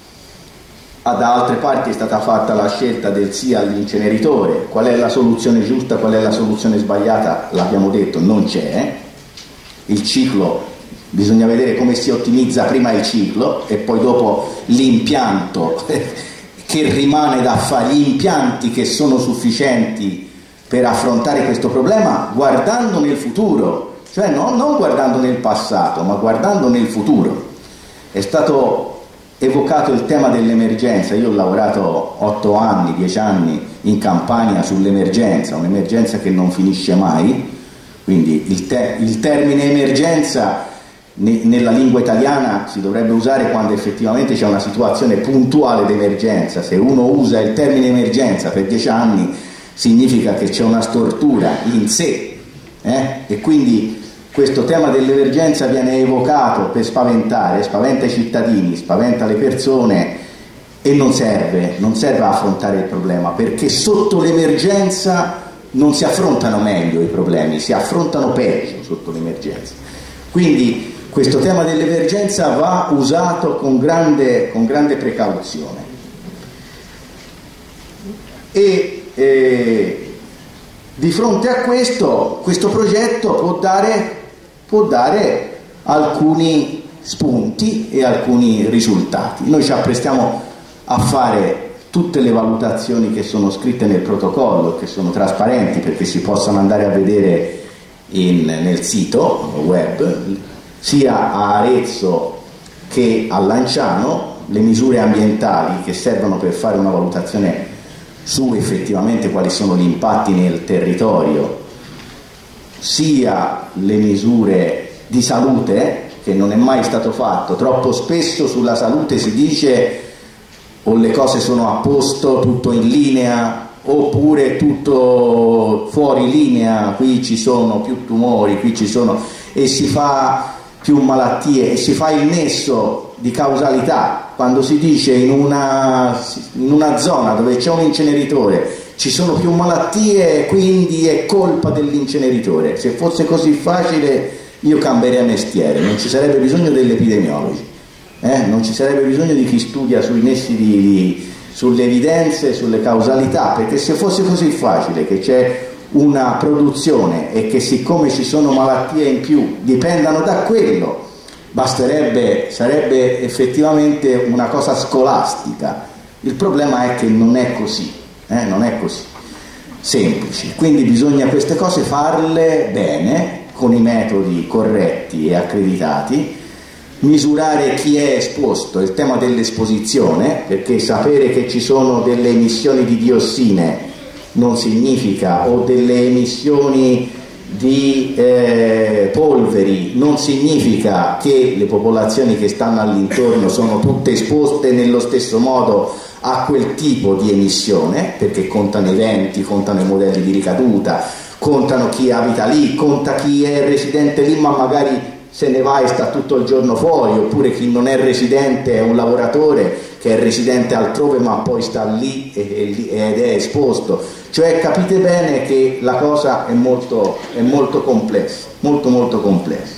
da altre parti è stata fatta la scelta del sì all'inceneritore. Qual è la soluzione giusta, qual è la soluzione sbagliata? L'abbiamo detto, non c'è. Il ciclo, bisogna vedere come si ottimizza prima il ciclo e poi dopo l'impianto che rimane da fare, gli impianti che sono sufficienti per affrontare questo problema guardando nel futuro, cioè non, non guardando nel passato ma guardando nel futuro. È stato evocato il tema dell'emergenza. Io ho lavorato otto anni, dieci anni in Campania sull'emergenza, un'emergenza che non finisce mai. Quindi il, te- il termine emergenza ne- nella lingua italiana si dovrebbe usare quando effettivamente c'è una situazione puntuale d'emergenza. Se uno usa il termine emergenza per dieci anni significa che c'è una stortura in sé, eh? E quindi questo tema dell'emergenza viene evocato per spaventare, spaventa i cittadini, spaventa le persone, e non serve, non serve a affrontare il problema, perché sotto l'emergenza non si affrontano meglio i problemi, si affrontano peggio sotto l'emergenza. Quindi questo tema dell'emergenza va usato con grande, con grande precauzione. E eh, di fronte a questo, questo progetto può dare, può dare alcuni spunti e alcuni risultati. Noi ci apprestiamo a fare tutte le valutazioni che sono scritte nel protocollo, che sono trasparenti perché si possono andare a vedere in, nel sito web, sia a Arezzo che a Lanciano, le misure ambientali che servono per fare una valutazione su effettivamente quali sono gli impatti nel territorio, sia le misure di salute, che non è mai stato fatto. Troppo spesso sulla salute si dice o le cose sono a posto, tutto in linea, oppure tutto fuori linea, qui ci sono più tumori, qui ci sono, e si fa più malattie, e si fa il nesso di causalità. Quando si dice in una, in una zona dove c'è un inceneritore ci sono più malattie, quindi è colpa dell'inceneritore. Se fosse così facile io cambierei mestiere, non ci sarebbe bisogno degli epidemiologi. Eh, non ci sarebbe bisogno di chi studia sui nessi di, di, sulle evidenze, sulle causalità, perché se fosse così facile che c'è una produzione e che siccome ci sono malattie in più dipendano da quello, basterebbe, sarebbe effettivamente una cosa scolastica. Il problema è che non è così, eh, non è così semplice, quindi bisogna queste cose farle bene, con i metodi corretti e accreditati, misurare chi è esposto, il tema dell'esposizione, perché sapere che ci sono delle emissioni di diossine non significa, o delle emissioni di eh, polveri non significa che le popolazioni che stanno all'intorno sono tutte esposte nello stesso modo a quel tipo di emissione, perché contano i venti, contano i modelli di ricaduta, contano chi abita lì, conta chi è residente lì ma magari se ne va e sta tutto il giorno fuori, oppure chi non è residente è un lavoratore che è residente altrove ma poi sta lì ed è esposto. Cioè capite bene che la cosa è molto, è molto complessa, molto molto complessa.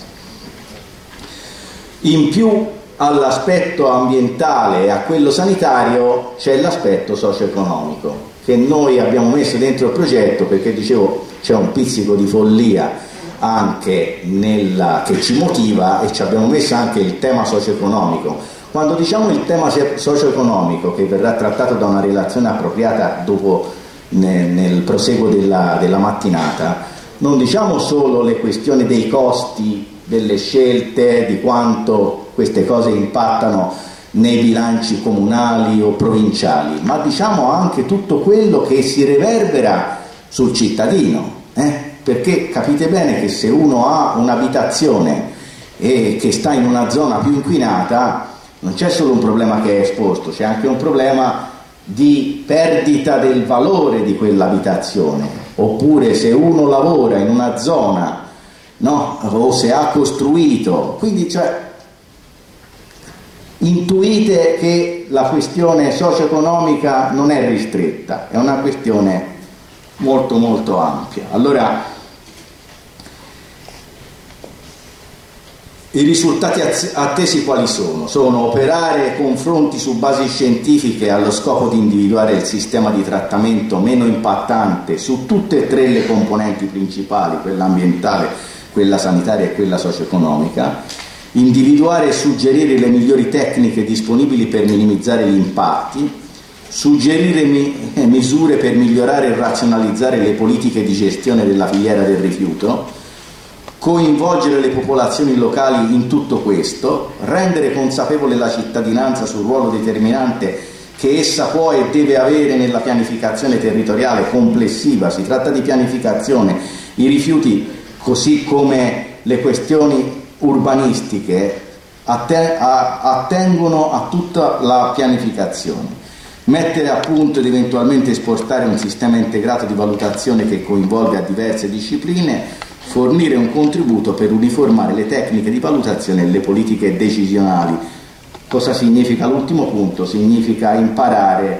In più all'aspetto ambientale e a quello sanitario c'è l'aspetto socio-economico che noi abbiamo messo dentro il progetto, perché dicevo c'è un pizzico di follia anche nella, che ci motiva, e ci abbiamo messo anche il tema socio-economico. Quando diciamo il tema socio-economico, che verrà trattato da una relazione appropriata dopo nel, nel proseguo della, della mattinata, non diciamo solo le questioni dei costi delle scelte, di quanto queste cose impattano nei bilanci comunali o provinciali, ma diciamo anche tutto quello che si riverbera sul cittadino, eh? Perché capite bene che se uno ha un'abitazione e che sta in una zona più inquinata, non c'è solo un problema che è esposto, c'è anche un problema di perdita del valore di quell'abitazione. Oppure se uno lavora in una zona, no, o se ha costruito, quindi cioè intuite che la questione socio-economica non è ristretta, è una questione molto molto ampia. Allora i risultati attesi quali sono? Sono operare confronti su basi scientifiche allo scopo di individuare il sistema di trattamento meno impattante su tutte e tre le componenti principali, quella ambientale, quella sanitaria e quella socio-economica, individuare e suggerire le migliori tecniche disponibili per minimizzare gli impatti, suggerire mi- misure per migliorare e razionalizzare le politiche di gestione della filiera del rifiuto, coinvolgere le popolazioni locali in tutto questo, rendere consapevole la cittadinanza sul ruolo determinante che essa può e deve avere nella pianificazione territoriale complessiva. Si tratta di pianificazione. I rifiuti, così come le questioni urbanistiche, attengono a tutta la pianificazione. Mettere a punto ed eventualmente esportare un sistema integrato di valutazione che coinvolga diverse discipline, fornire un contributo per uniformare le tecniche di valutazione e le politiche decisionali. Cosa significa l'ultimo punto? Significa imparare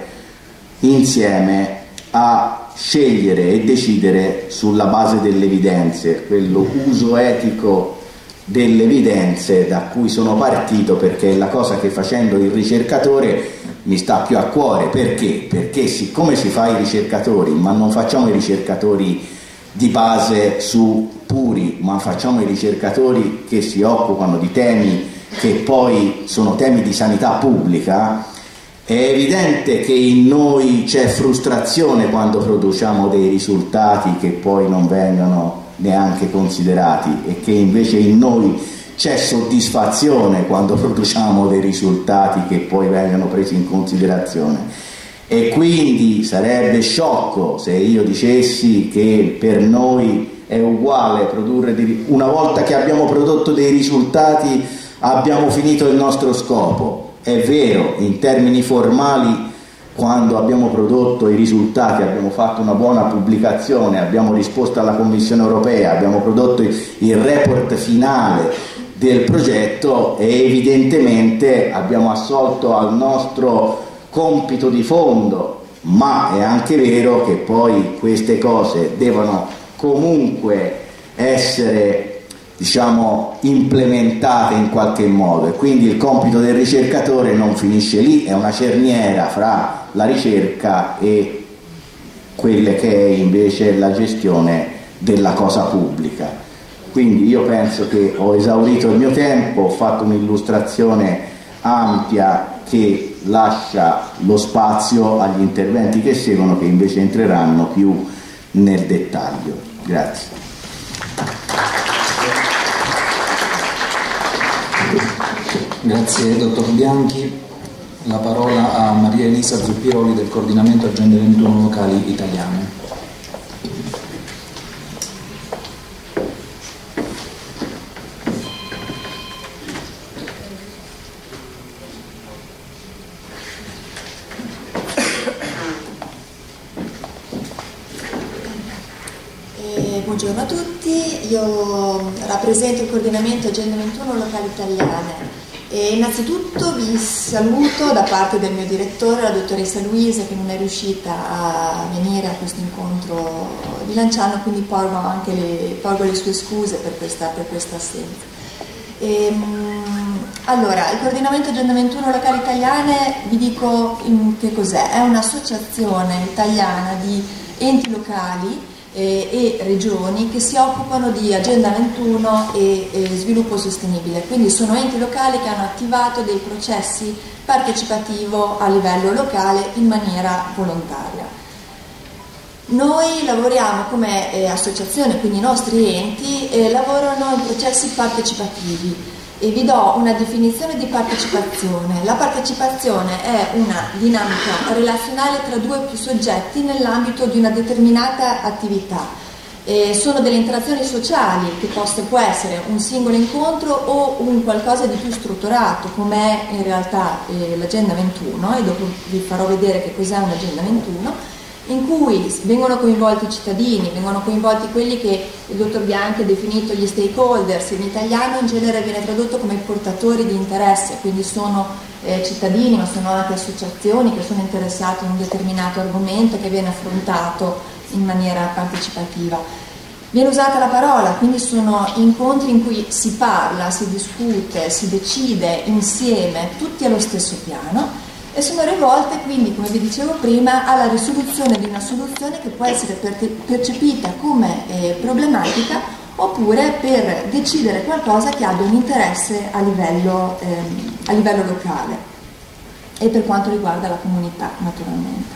insieme a scegliere e decidere sulla base delle evidenze, quello uso etico delle evidenze da cui sono partito, perché è la cosa che facendo il ricercatore mi sta più a cuore. Perché? Perché siccome si fa i ricercatori, ma non facciamo i ricercatori di base su puri, ma facciamo i ricercatori che si occupano di temi che poi sono temi di sanità pubblica, è evidente che in noi c'è frustrazione quando produciamo dei risultati che poi non vengono neanche considerati, e che invece in noi c'è soddisfazione quando produciamo dei risultati che poi vengono presi in considerazione. E quindi sarebbe sciocco se io dicessi che per noi è uguale produrre dei... una volta che abbiamo prodotto dei risultati abbiamo finito il nostro scopo. È vero, in termini formali, quando abbiamo prodotto i risultati, abbiamo fatto una buona pubblicazione, abbiamo risposto alla Commissione europea, abbiamo prodotto il report finale del progetto e evidentemente abbiamo assolto al nostro compito di fondo, ma è anche vero che poi queste cose devono comunque essere, diciamo, implementate in qualche modo, e quindi il compito del ricercatore non finisce lì, è una cerniera fra la ricerca e quelle che è invece la gestione della cosa pubblica. Quindi io penso che ho esaurito il mio tempo, ho fatto un'illustrazione ampia che lascia lo spazio agli interventi che seguono, che invece entreranno più nel dettaglio. Grazie. Grazie dottor Bianchi. La parola a Maria Elisa Zuppiroli del Coordinamento Agende ventuno Locali Italiane. buongiorno a tutti, io rappresento il coordinamento Agenda ventuno Locali Italiane e innanzitutto vi saluto da parte del mio direttore, la dottoressa Luisa, che non è riuscita a venire a questo incontro di Lanciano, quindi porgo anche le, porgo le sue scuse per questa, per questa assenza. E, allora, il coordinamento Agenda ventuno Locali Italiane, vi dico che cos'è, è un'associazione italiana di enti locali e regioni che si occupano di Agenda ventuno e, e sviluppo sostenibile, quindi sono enti locali che hanno attivato dei processi partecipativo a livello locale in maniera volontaria. Noi lavoriamo come eh, associazione, quindi i nostri enti eh, lavorano in processi partecipativi. E vi do una definizione di partecipazione. La partecipazione è una dinamica relazionale tra due o più soggetti nell'ambito di una determinata attività. E sono delle interazioni sociali che posso, può essere un singolo incontro o un qualcosa di più strutturato, come è in realtà eh, l'Agenda ventuno, e dopo vi farò vedere che cos'è un'Agenda ventuno, in cui vengono coinvolti i cittadini, vengono coinvolti quelli che il dottor Bianchi ha definito gli stakeholders, in italiano in genere viene tradotto come portatori di interesse, quindi sono eh, cittadini ma sono anche associazioni che sono interessate in un determinato argomento che viene affrontato in maniera partecipativa. Viene usata la parola, quindi sono incontri in cui si parla, si discute, si decide insieme, tutti allo stesso piano, e sono rivolte quindi, come vi dicevo prima, alla risoluzione di una soluzione che può essere percepita come eh, problematica oppure per decidere qualcosa che abbia un interesse a livello, ehm, a livello locale e per quanto riguarda la comunità naturalmente.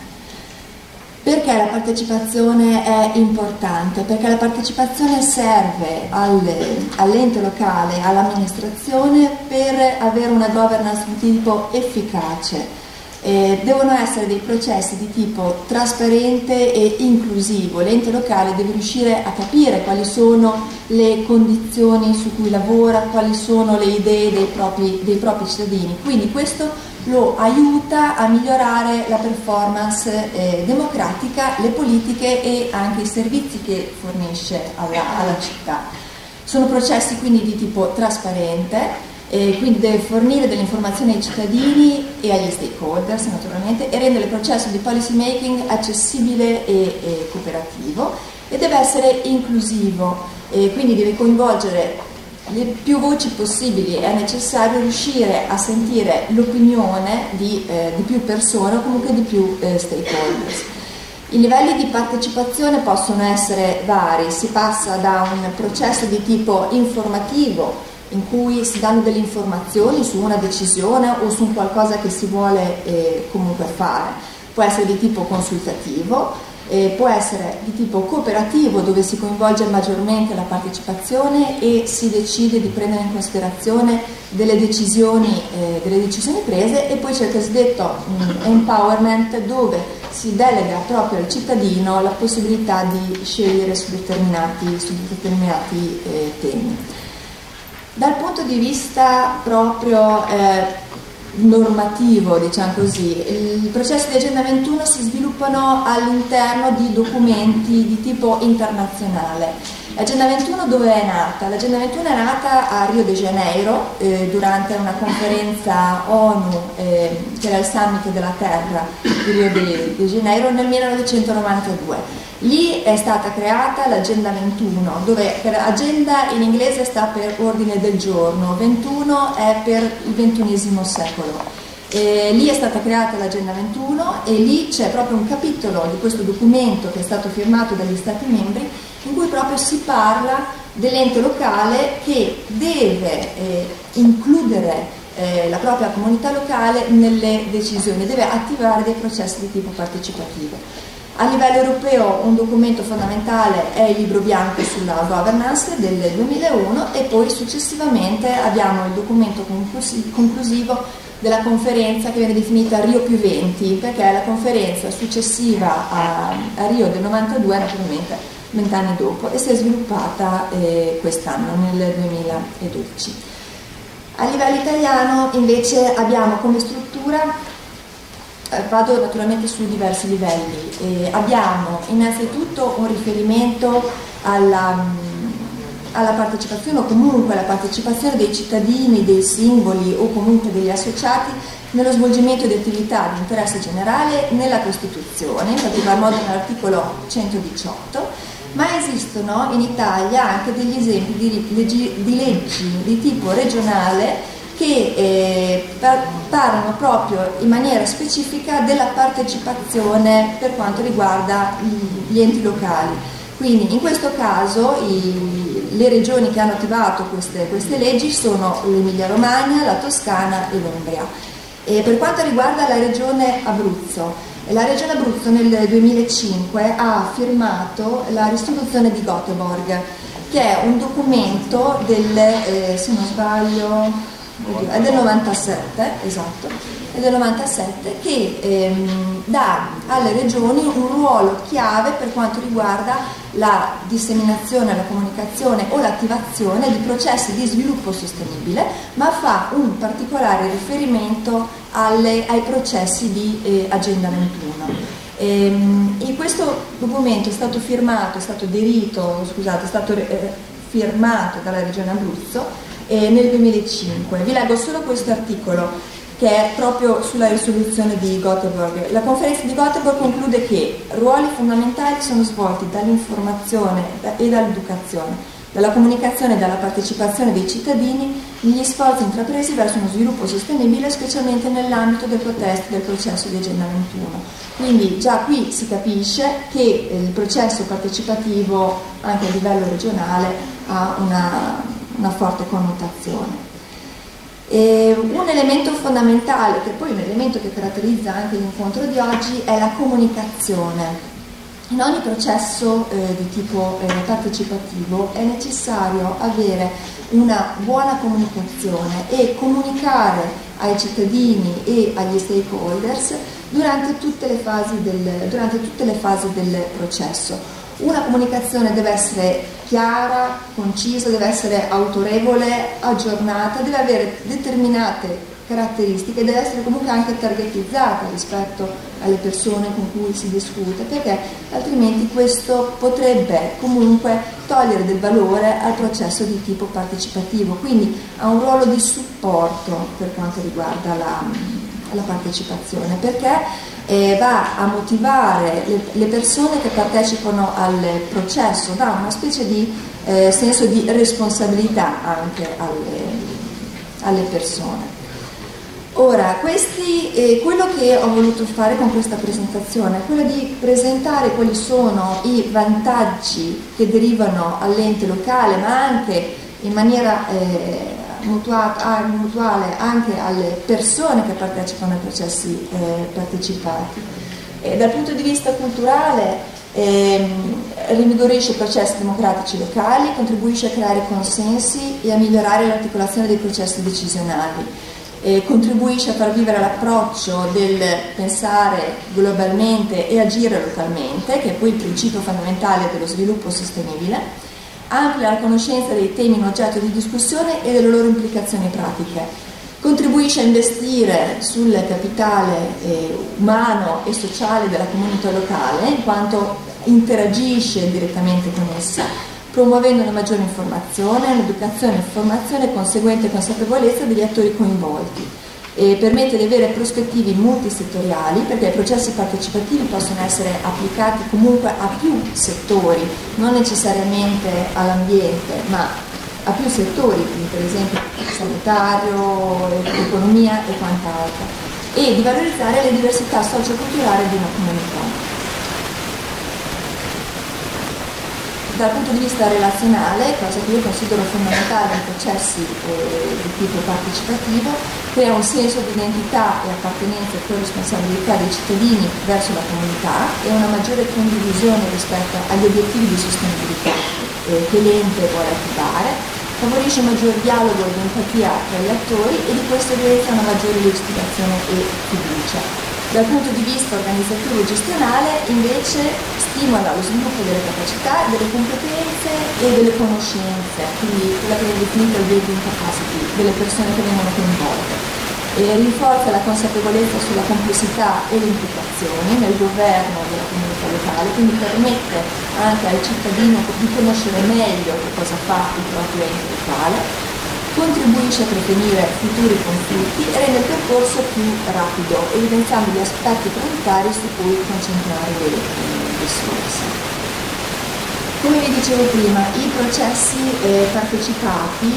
Perché la partecipazione è importante? Perché la partecipazione serve alle, all'ente locale, all'amministrazione per avere una governance di tipo efficace. Eh, devono essere dei processi di tipo trasparente e inclusivo. L'ente locale deve riuscire a capire quali sono le condizioni su cui lavora, quali sono le idee dei propri, dei propri cittadini, quindi questo lo aiuta a migliorare la performance eh, democratica, le politiche e anche i servizi che fornisce alla, alla città. Sono processi quindi di tipo trasparente, e quindi deve fornire delle informazioni ai cittadini e agli stakeholders naturalmente e rendere il processo di policy making accessibile e, e cooperativo, e deve essere inclusivo, e quindi deve coinvolgere le più voci possibili. È necessario riuscire a sentire l'opinione di, eh, di più persone o comunque di più eh, stakeholders. I livelli di partecipazione possono essere vari, si passa da un processo di tipo informativo in cui si danno delle informazioni su una decisione o su qualcosa che si vuole eh, comunque fare, può essere di tipo consultativo, eh, può essere di tipo cooperativo dove si coinvolge maggiormente la partecipazione e si decide di prendere in considerazione delle decisioni, eh, delle decisioni prese, e poi c'è il cosiddetto mh, empowerment dove si delega proprio al cittadino la possibilità di scegliere su determinati, su determinati eh, temi. Dal punto di vista proprio eh, normativo, diciamo così, il processo di Agenda ventuno si sviluppano all'interno di documenti di tipo internazionale. L'Agenda ventuno dove è nata? L'Agenda ventuno è nata a Rio de Janeiro eh, durante una conferenza ONU eh, che era il Summit della Terra di Rio de, de Janeiro nel millenovecentonovantadue. Lì è stata creata l'Agenda ventuno, dove per agenda in inglese sta per ordine del giorno, ventuno è per il ventunesimo secolo. E lì è stata creata l'Agenda ventuno e lì c'è proprio un capitolo di questo documento che è stato firmato dagli Stati membri in cui proprio si parla dell'ente locale che deve eh, includere eh, la propria comunità locale nelle decisioni, deve attivare dei processi di tipo partecipativo. A livello europeo un documento fondamentale è il libro bianco sulla governance del duemilauno e poi successivamente abbiamo il documento conclusivo della conferenza che viene definita Rio più venti, perché è la conferenza successiva a, a Rio del novantadue, naturalmente vent'anni dopo, e si è sviluppata eh, quest'anno nel duemiladodici. A livello italiano invece abbiamo come struttura, vado naturalmente su diversi livelli, eh, abbiamo innanzitutto un riferimento alla, alla partecipazione o comunque alla partecipazione dei cittadini, dei singoli o comunque degli associati nello svolgimento di attività di interesse generale nella Costituzione, in particolar modo nell'articolo centodiciotto, ma esistono in Italia anche degli esempi di leggi di, leggi di tipo regionale che eh, par parlano proprio in maniera specifica della partecipazione per quanto riguarda gli enti locali. Quindi in questo caso i, le regioni che hanno attivato queste, queste leggi sono l'Emilia Romagna, la Toscana e l'Umbria. E per quanto riguarda la regione Abruzzo, la regione Abruzzo nel duemilacinque ha firmato la risoluzione di Göteborg, che è un documento del, eh, se non sbaglio, è del novantasette, esatto, è del novantasette, che ehm, dà alle regioni un ruolo chiave per quanto riguarda la disseminazione, la comunicazione o l'attivazione di processi di sviluppo sostenibile, ma fa un particolare riferimento alle, ai processi di eh, Agenda ventuno. Ehm, in questo documento è stato firmato, è stato aderito, scusate, è stato eh, firmato dalla regione Abruzzo eh, nel duemilacinque. Vi leggo solo questo articolo che è proprio sulla risoluzione di Göteborg. La conferenza di Göteborg conclude che ruoli fondamentali sono svolti dall'informazione e dall'educazione, dalla comunicazione e dalla partecipazione dei cittadini negli sforzi intrapresi verso uno sviluppo sostenibile, specialmente nell'ambito del contesto del processo di Agenda ventuno. Quindi già qui si capisce che il processo partecipativo anche a livello regionale ha una, una forte connotazione. E un elemento fondamentale, che poi è un elemento che caratterizza anche l'incontro di oggi, è la comunicazione. In ogni processo eh, di tipo eh, partecipativo è necessario avere una buona comunicazione e comunicare ai cittadini e agli stakeholders durante tutte le fasi del, durante tutte le fasi del processo. Una comunicazione deve essere chiara, concisa, deve essere autorevole, aggiornata, deve avere determinate caratteristiche, deve essere comunque anche targetizzata rispetto alle persone con cui si discute, perché altrimenti questo potrebbe comunque togliere del valore al processo di tipo partecipativo, quindi ha un ruolo di supporto per quanto riguarda la, la partecipazione, perché eh, va a motivare le, le persone che partecipano al processo, dà una specie di eh, senso di responsabilità anche alle, alle persone. Ora, questi, eh, quello che ho voluto fare con questa presentazione è quello di presentare quali sono i vantaggi che derivano all'ente locale, ma anche in maniera eh, mutuata, mutuale anche alle persone che partecipano ai processi eh, partecipati. E dal punto di vista culturale ehm, rinvigorisce i processi democratici locali, contribuisce a creare consensi e a migliorare l'articolazione dei processi decisionali. Eh, contribuisce a far vivere l'approccio del pensare globalmente e agire localmente, che è poi il principio fondamentale dello sviluppo sostenibile, amplia la conoscenza dei temi in oggetto di discussione e delle loro implicazioni pratiche, contribuisce a investire sul capitale eh, umano e sociale della comunità locale, in quanto interagisce direttamente con essa, promuovendo una maggiore informazione, un'educazione e formazione e conseguente consapevolezza degli attori coinvolti, e permette di avere prospettive multisettoriali, perché i processi partecipativi possono essere applicati comunque a più settori, non necessariamente all'ambiente, ma a più settori, quindi per esempio sanitario, economia e quant'altro, e di valorizzare le diversità socioculturali di una comunità. Dal punto di vista relazionale, cosa che io considero fondamentale in processi eh, di tipo partecipativo, crea un senso di identità e appartenenza e corresponsabilità dei cittadini verso la comunità e una maggiore condivisione rispetto agli obiettivi di sostenibilità eh, che l'ente vuole attivare, favorisce un maggior dialogo ed empatia tra gli attori e di conseguenza una maggiore legittimazione e fiducia. Dal punto di vista organizzativo e gestionale, invece, stimola lo sviluppo delle capacità, delle competenze e delle conoscenze, quindi quella che viene definita il building capacity delle persone che vengono coinvolte. E rinforza la consapevolezza sulla complessità e le implicazioni nel governo della comunità locale, quindi permette anche al cittadino di conoscere meglio che cosa fa il proprio ente locale, contribuisce a prevenire futuri conflitti e rende il percorso più rapido, evidenziando gli aspetti prioritari su cui concentrare le risorse. Come vi dicevo prima, i processi eh, partecipati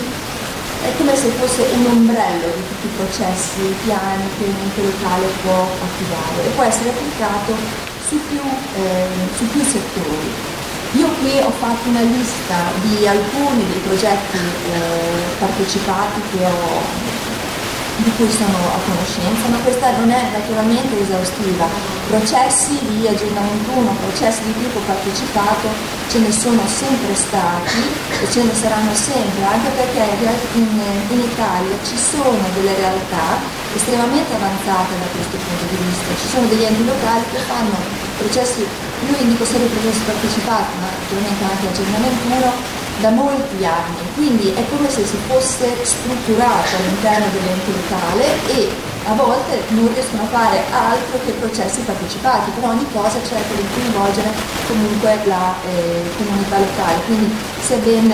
è come se fosse un ombrello di tutti i processi, i piani che un ente locale può attivare e può essere applicato su più, eh, su più settori. Io qui ho fatto una lista di alcuni dei progetti eh, partecipati che ho, di cui sono a conoscenza, ma questa non è naturalmente esaustiva. Processi di aggiornamento uno, processi di tipo partecipato ce ne sono sempre stati e ce ne saranno sempre, anche perché in, in Italia ci sono delle realtà estremamente avanzate da questo punto di vista. Ci sono degli enti locali che fanno processi, io indico solo i processi partecipati, ma naturalmente anche aggiornamento uno, da molti anni, quindi è come se si fosse strutturato all'interno dell'ente locale e a volte non riescono a fare altro che processi partecipati, però ogni cosa cerca di coinvolgere comunque la eh, comunità locale, quindi si è ben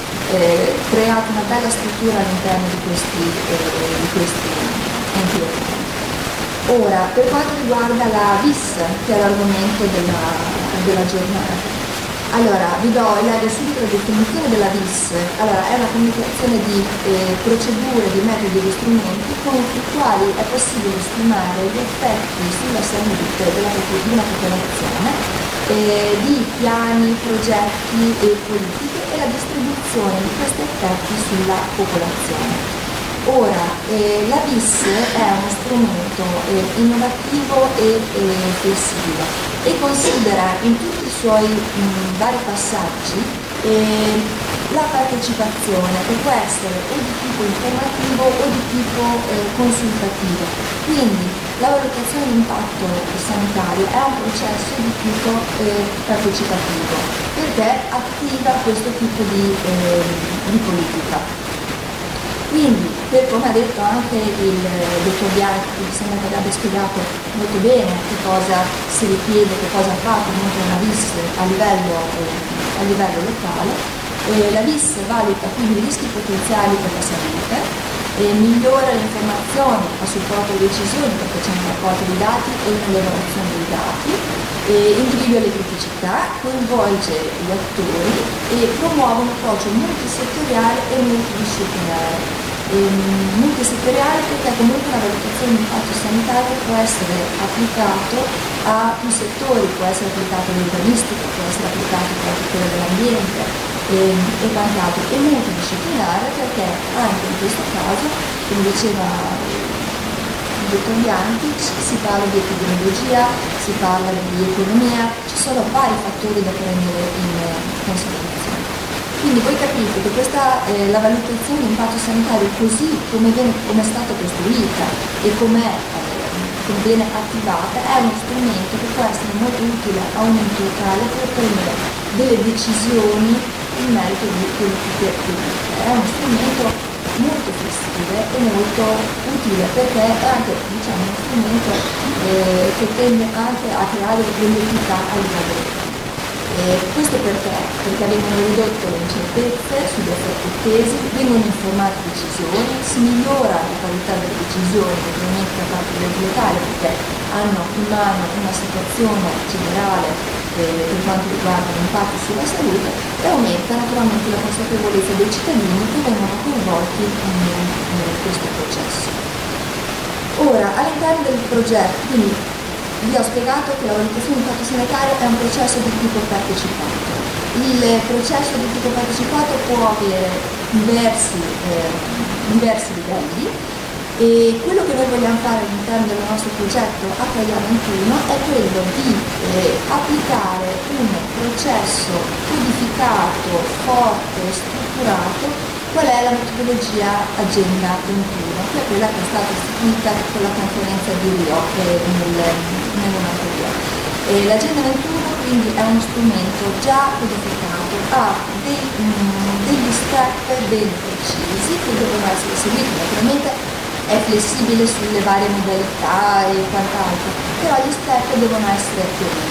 eh, creata una bella struttura all'interno di questi, eh, di questi enti locali. Ora, per quanto riguarda la V I S, che è l'argomento della, della giornata, allora, vi do e leggo subito la definizione della V I S. Allora, è una comunicazione di eh, procedure, di metodi e di strumenti con i quali è possibile stimare gli effetti sulla salute della, di una popolazione, eh, di piani, progetti e politiche e la distribuzione di questi effetti sulla popolazione. Ora, eh, la V I S è uno strumento eh, innovativo e eh, flessibile e considera in tutti i suoi mh, vari passaggi eh, la partecipazione, che può essere o di tipo informativo o di tipo eh, consultativo. Quindi la valutazione di impatto sanitario è un processo di tipo eh, partecipativo perché attiva questo tipo di, eh, di politica. Quindi, per come ha detto anche il dottor Bianchi, mi sembra che abbia spiegato molto bene che cosa si richiede, che cosa fa comunque una V I S a livello, eh, a livello locale, eh, la V I S valuta quindi i rischi potenziali per la salute, eh, migliora le informazioni a supporto delle decisioni perché c'è un rapporto di dati e un'elaborazione dei dati, eh, individua le criticità, coinvolge gli attori e promuove un approccio multisettoriale e multidisciplinare. Ehm, multisettoriale perché comunque la valutazione di impatto sanitario può essere applicato a più settori, può essere applicato all'urbanistica, può essere applicato alla tutela dell'ambiente ehm, e quant'altro, e multidisciplinare perché anche in questo caso, come diceva il dottor Bianchi, si parla di epidemiologia, si parla di economia, ci sono vari fattori da prendere in considerazione. Quindi voi capite che questa, eh, la valutazione di impatto sanitario così come, viene, come è stata costruita e come eh, viene attivata è uno strumento che può essere molto utile a un ente locale per prendere delle decisioni in merito di politiche pubbliche. È uno strumento molto flessibile e molto utile perché è anche diciamo, uno strumento eh, che tende anche a creare delle equità a livello locale. Eh, questo perché? Perché vengono ridotte le incertezze sugli effetti attesi, vengono informate decisioni, si migliora la qualità delle decisioni ovviamente da parte dell'ente locale perché hanno in mano una situazione generale eh, per quanto riguarda l'impatto sulla salute e aumenta naturalmente la consapevolezza dei cittadini che vengono coinvolti in, in questo processo. Ora, all'interno del progetto, quindi vi ho spiegato che la valutazione di impatto sanitario è un processo di tipo partecipato. Il processo di tipo partecipato può avere diversi, eh, diversi livelli e quello che noi vogliamo fare all'interno del nostro progetto acca i a ventuno è quello di eh, applicare un processo codificato, forte, strutturato. Qual è la metodologia Agenda ventuno, che è quella che è stata istituita con la conferenza di Rio eh, nel, nel novantadue. L'Agenda ventuno quindi è uno strumento già codificato, ha dei, mh, degli step ben precisi che devono essere seguiti, naturalmente è flessibile sulle varie modalità e quant'altro, però gli step devono essere chiariti.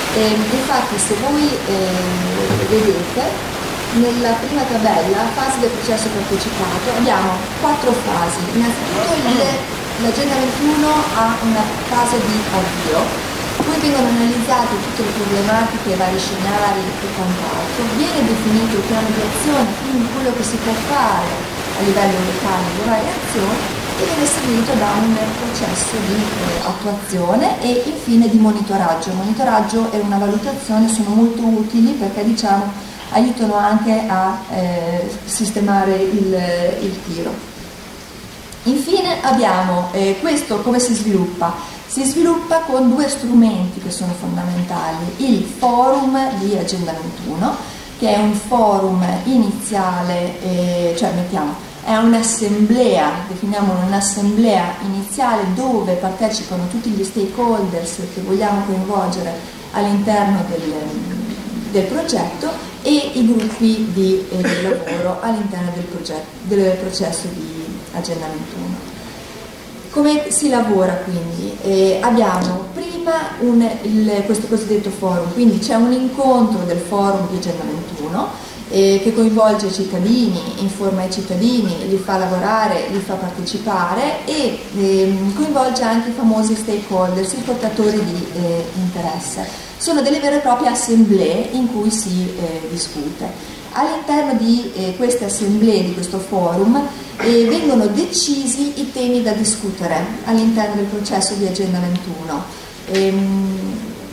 E, infatti se voi eh, vedete nella prima tabella, fase del processo partecipato, abbiamo quattro fasi. Innanzitutto l'Agenda ventuno ha una fase di avvio, poi vengono analizzate tutte le problematiche, i vari scenari e quant'altro, viene definito il piano di azione, quindi quello che si può fare a livello locale, le varie azioni, e viene seguito da un processo di eh, attuazione e infine di monitoraggio. Il monitoraggio e una valutazione sono molto utili perché diciamo aiutano anche a eh, sistemare il, il tiro. Infine abbiamo eh, questo come si sviluppa? Si sviluppa con due strumenti che sono fondamentali: il forum di Agenda ventuno, che è un forum iniziale, eh, cioè mettiamo, è un'assemblea, definiamo un'assemblea iniziale dove partecipano tutti gli stakeholders che vogliamo coinvolgere all'interno del, del progetto e i gruppi di, eh, di lavoro all'interno del, progetto, del processo di Agenda ventuno. Come si lavora quindi? Eh, abbiamo prima un, il, questo cosiddetto forum, quindi c'è un incontro del forum di Agenda ventuno eh, che coinvolge i cittadini, informa i cittadini, li fa lavorare, li fa partecipare e eh, coinvolge anche i famosi stakeholders, i portatori di eh, interesse. Sono delle vere e proprie assemblee in cui si eh, discute. All'interno di eh, queste assemblee, di questo forum, eh, vengono decisi i temi da discutere all'interno del processo di Agenda ventuno. Ehm,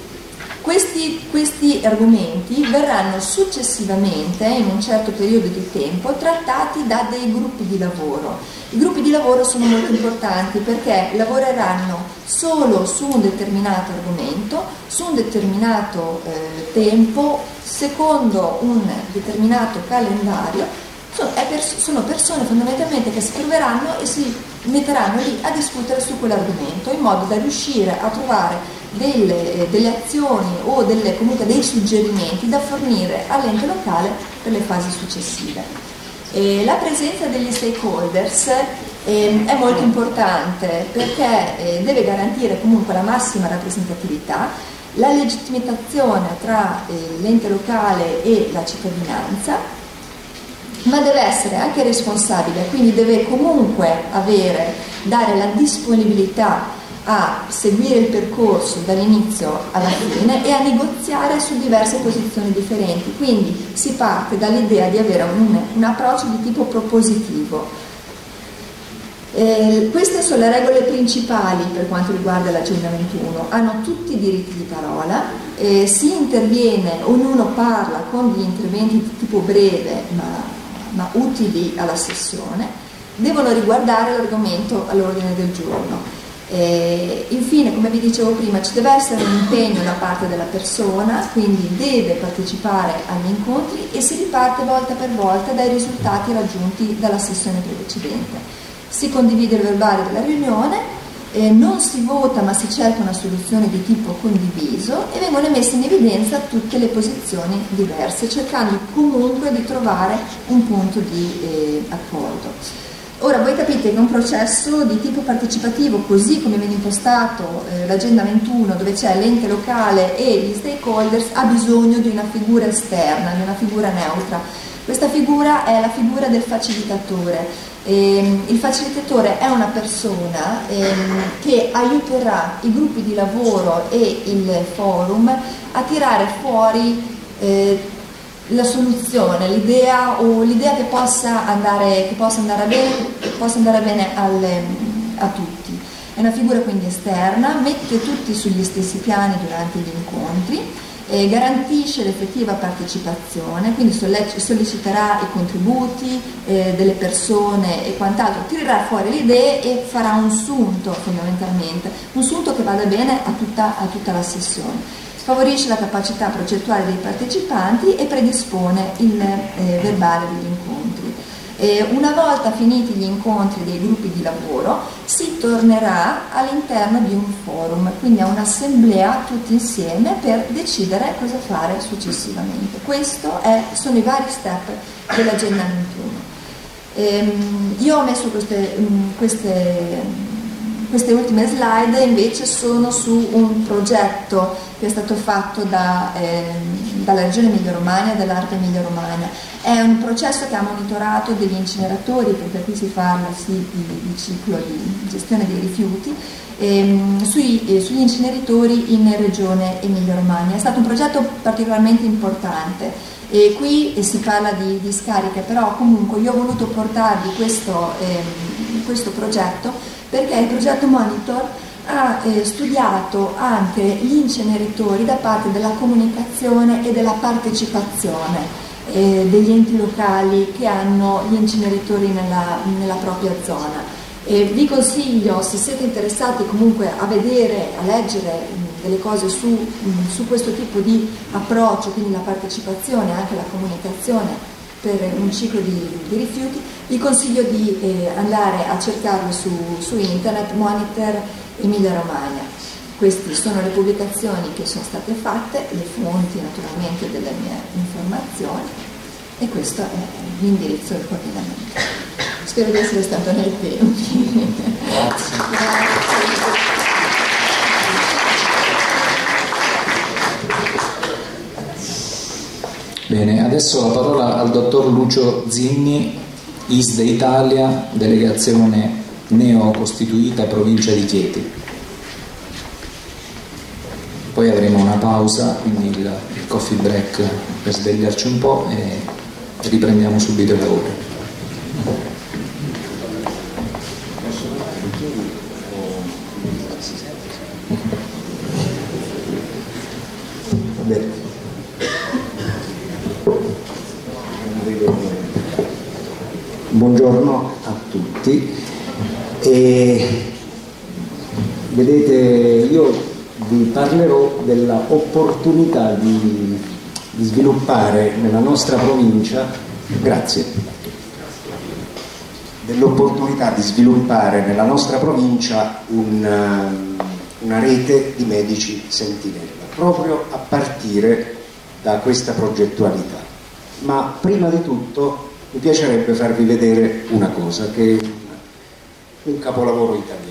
questi, questi argomenti verranno successivamente, in un certo periodo di tempo, trattati da dei gruppi di lavoro. I gruppi di lavoro sono molto importanti perché lavoreranno solo su un determinato argomento, su un determinato eh, tempo, secondo un determinato calendario. Sono persone fondamentalmente che si troveranno e si metteranno lì a discutere su quell'argomento in modo da riuscire a trovare delle, delle azioni o delle, comunque dei suggerimenti da fornire all'ente locale per le fasi successive. E la presenza degli stakeholders eh, è molto importante perché eh, deve garantire comunque la massima rappresentatività, la legittimazione tra eh, l'ente locale e la cittadinanza, ma deve essere anche responsabile, quindi deve comunque avere, dare la disponibilità a seguire il percorso dall'inizio alla fine e a negoziare su diverse posizioni differenti. Quindi si parte dall'idea di avere un, un approccio di tipo propositivo. Eh, queste sono le regole principali per quanto riguarda l'Agenda ventuno. Hanno tutti i diritti di parola, eh, si interviene, ognuno parla con degli interventi di tipo breve ma ma utili alla sessione, devono riguardare l'argomento all'ordine del giorno. E infine, come vi dicevo prima, ci deve essere un impegno da parte della persona, quindi deve partecipare agli incontri e si riparte volta per volta dai risultati raggiunti dalla sessione precedente. Si condivide il verbale della riunione, eh, non si vota ma si cerca una soluzione di tipo condiviso e vengono messe in evidenza tutte le posizioni diverse, cercando comunque di trovare un punto di eh, accordo. Ora voi capite che un processo di tipo partecipativo, così come viene impostato eh, l'Agenda ventuno, dove c'è l'ente locale e gli stakeholders, ha bisogno di una figura esterna, di una figura neutra. Questa figura è la figura del facilitatore. Eh, il facilitatore è una persona eh, che aiuterà i gruppi di lavoro e il forum a tirare fuori eh, la soluzione, l'idea o l'idea che possa andare, che possa andare bene, che possa andare bene alle, a tutti. È una figura quindi esterna, mette tutti sugli stessi piani durante gli incontri, eh, garantisce l'effettiva partecipazione, quindi solleciterà i contributi eh, delle persone e quant'altro, tirerà fuori le idee e farà un sunto fondamentalmente, un sunto che vada bene a tutta, a tutta la sessione. Favorisce la capacità progettuale dei partecipanti e predispone il eh, verbale degli incontri. Eh, una volta finiti gli incontri dei gruppi di lavoro si tornerà all'interno di un forum, quindi a un'assemblea tutti insieme per decidere cosa fare successivamente. Questi sono i vari step dell'Agenda ventuno. Eh, io ho messo queste, queste queste ultime slide invece sono su un progetto che è stato fatto da, eh, dalla regione Emilia-Romagna e dall'Arte Emilia-Romagna. È un processo che ha monitorato degli inceneratori, perché qui si parla sì, di, di ciclo di gestione dei rifiuti, ehm, sui, eh, sugli inceneritori in regione Emilia-Romagna. È stato un progetto particolarmente importante. E qui eh, si parla di, di scariche, però comunque io ho voluto portarvi questo, ehm, questo progetto perché il progetto Monitor ha eh, studiato anche gli inceneritori da parte della comunicazione e della partecipazione eh, degli enti locali che hanno gli inceneritori nella, nella propria zona. E vi consiglio, se siete interessati comunque a vedere, a leggere mh, delle cose su, mh, su questo tipo di approccio, quindi la partecipazione, anche la comunicazione per un ciclo di, di rifiuti, vi consiglio di eh, andare a cercarlo su, su internet, Monitor Emilia Romagna. Queste sono le pubblicazioni che sono state fatte, le fonti naturalmente delle mie informazioni, e questo è l'indirizzo del coordinamento. Spero di essere stato nei tempi. Grazie. Bene, adesso la parola al dottor Lucio Zinni, I S D E Italia, delegazione neocostituita provincia di Chieti. Poi avremo una pausa, quindi il, il coffee break per svegliarci un po' e riprendiamo subito i lavori. Bene. Buongiorno a tutti. E vedete, io vi parlerò dell'opportunità di, di sviluppare nella nostra provincia, grazie, dell'opportunità di sviluppare nella nostra provincia un, una rete di medici sentinella, proprio a partire da questa progettualità. Ma prima di tutto mi piacerebbe farvi vedere una cosa, che è un, un capolavoro italiano.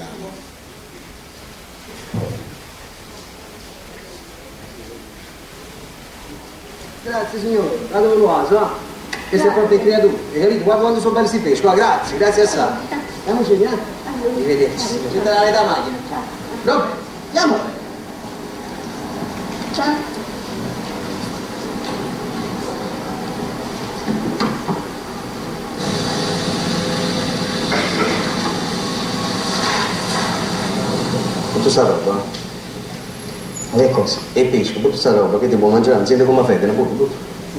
Grazie signore, da dove lo ha, so? Che sei proprio creatura, hai capito? Guarda quando sono belli si pesce, grazie, grazie assai. Andiamoci, eh? Arrivederci, siete dalla da macchina. No, andiamo! Ciao! Tutta sta roba? Che cosa? E pesco, tutta sta roba che ti può mangiare, non siete come fede, pure, pure.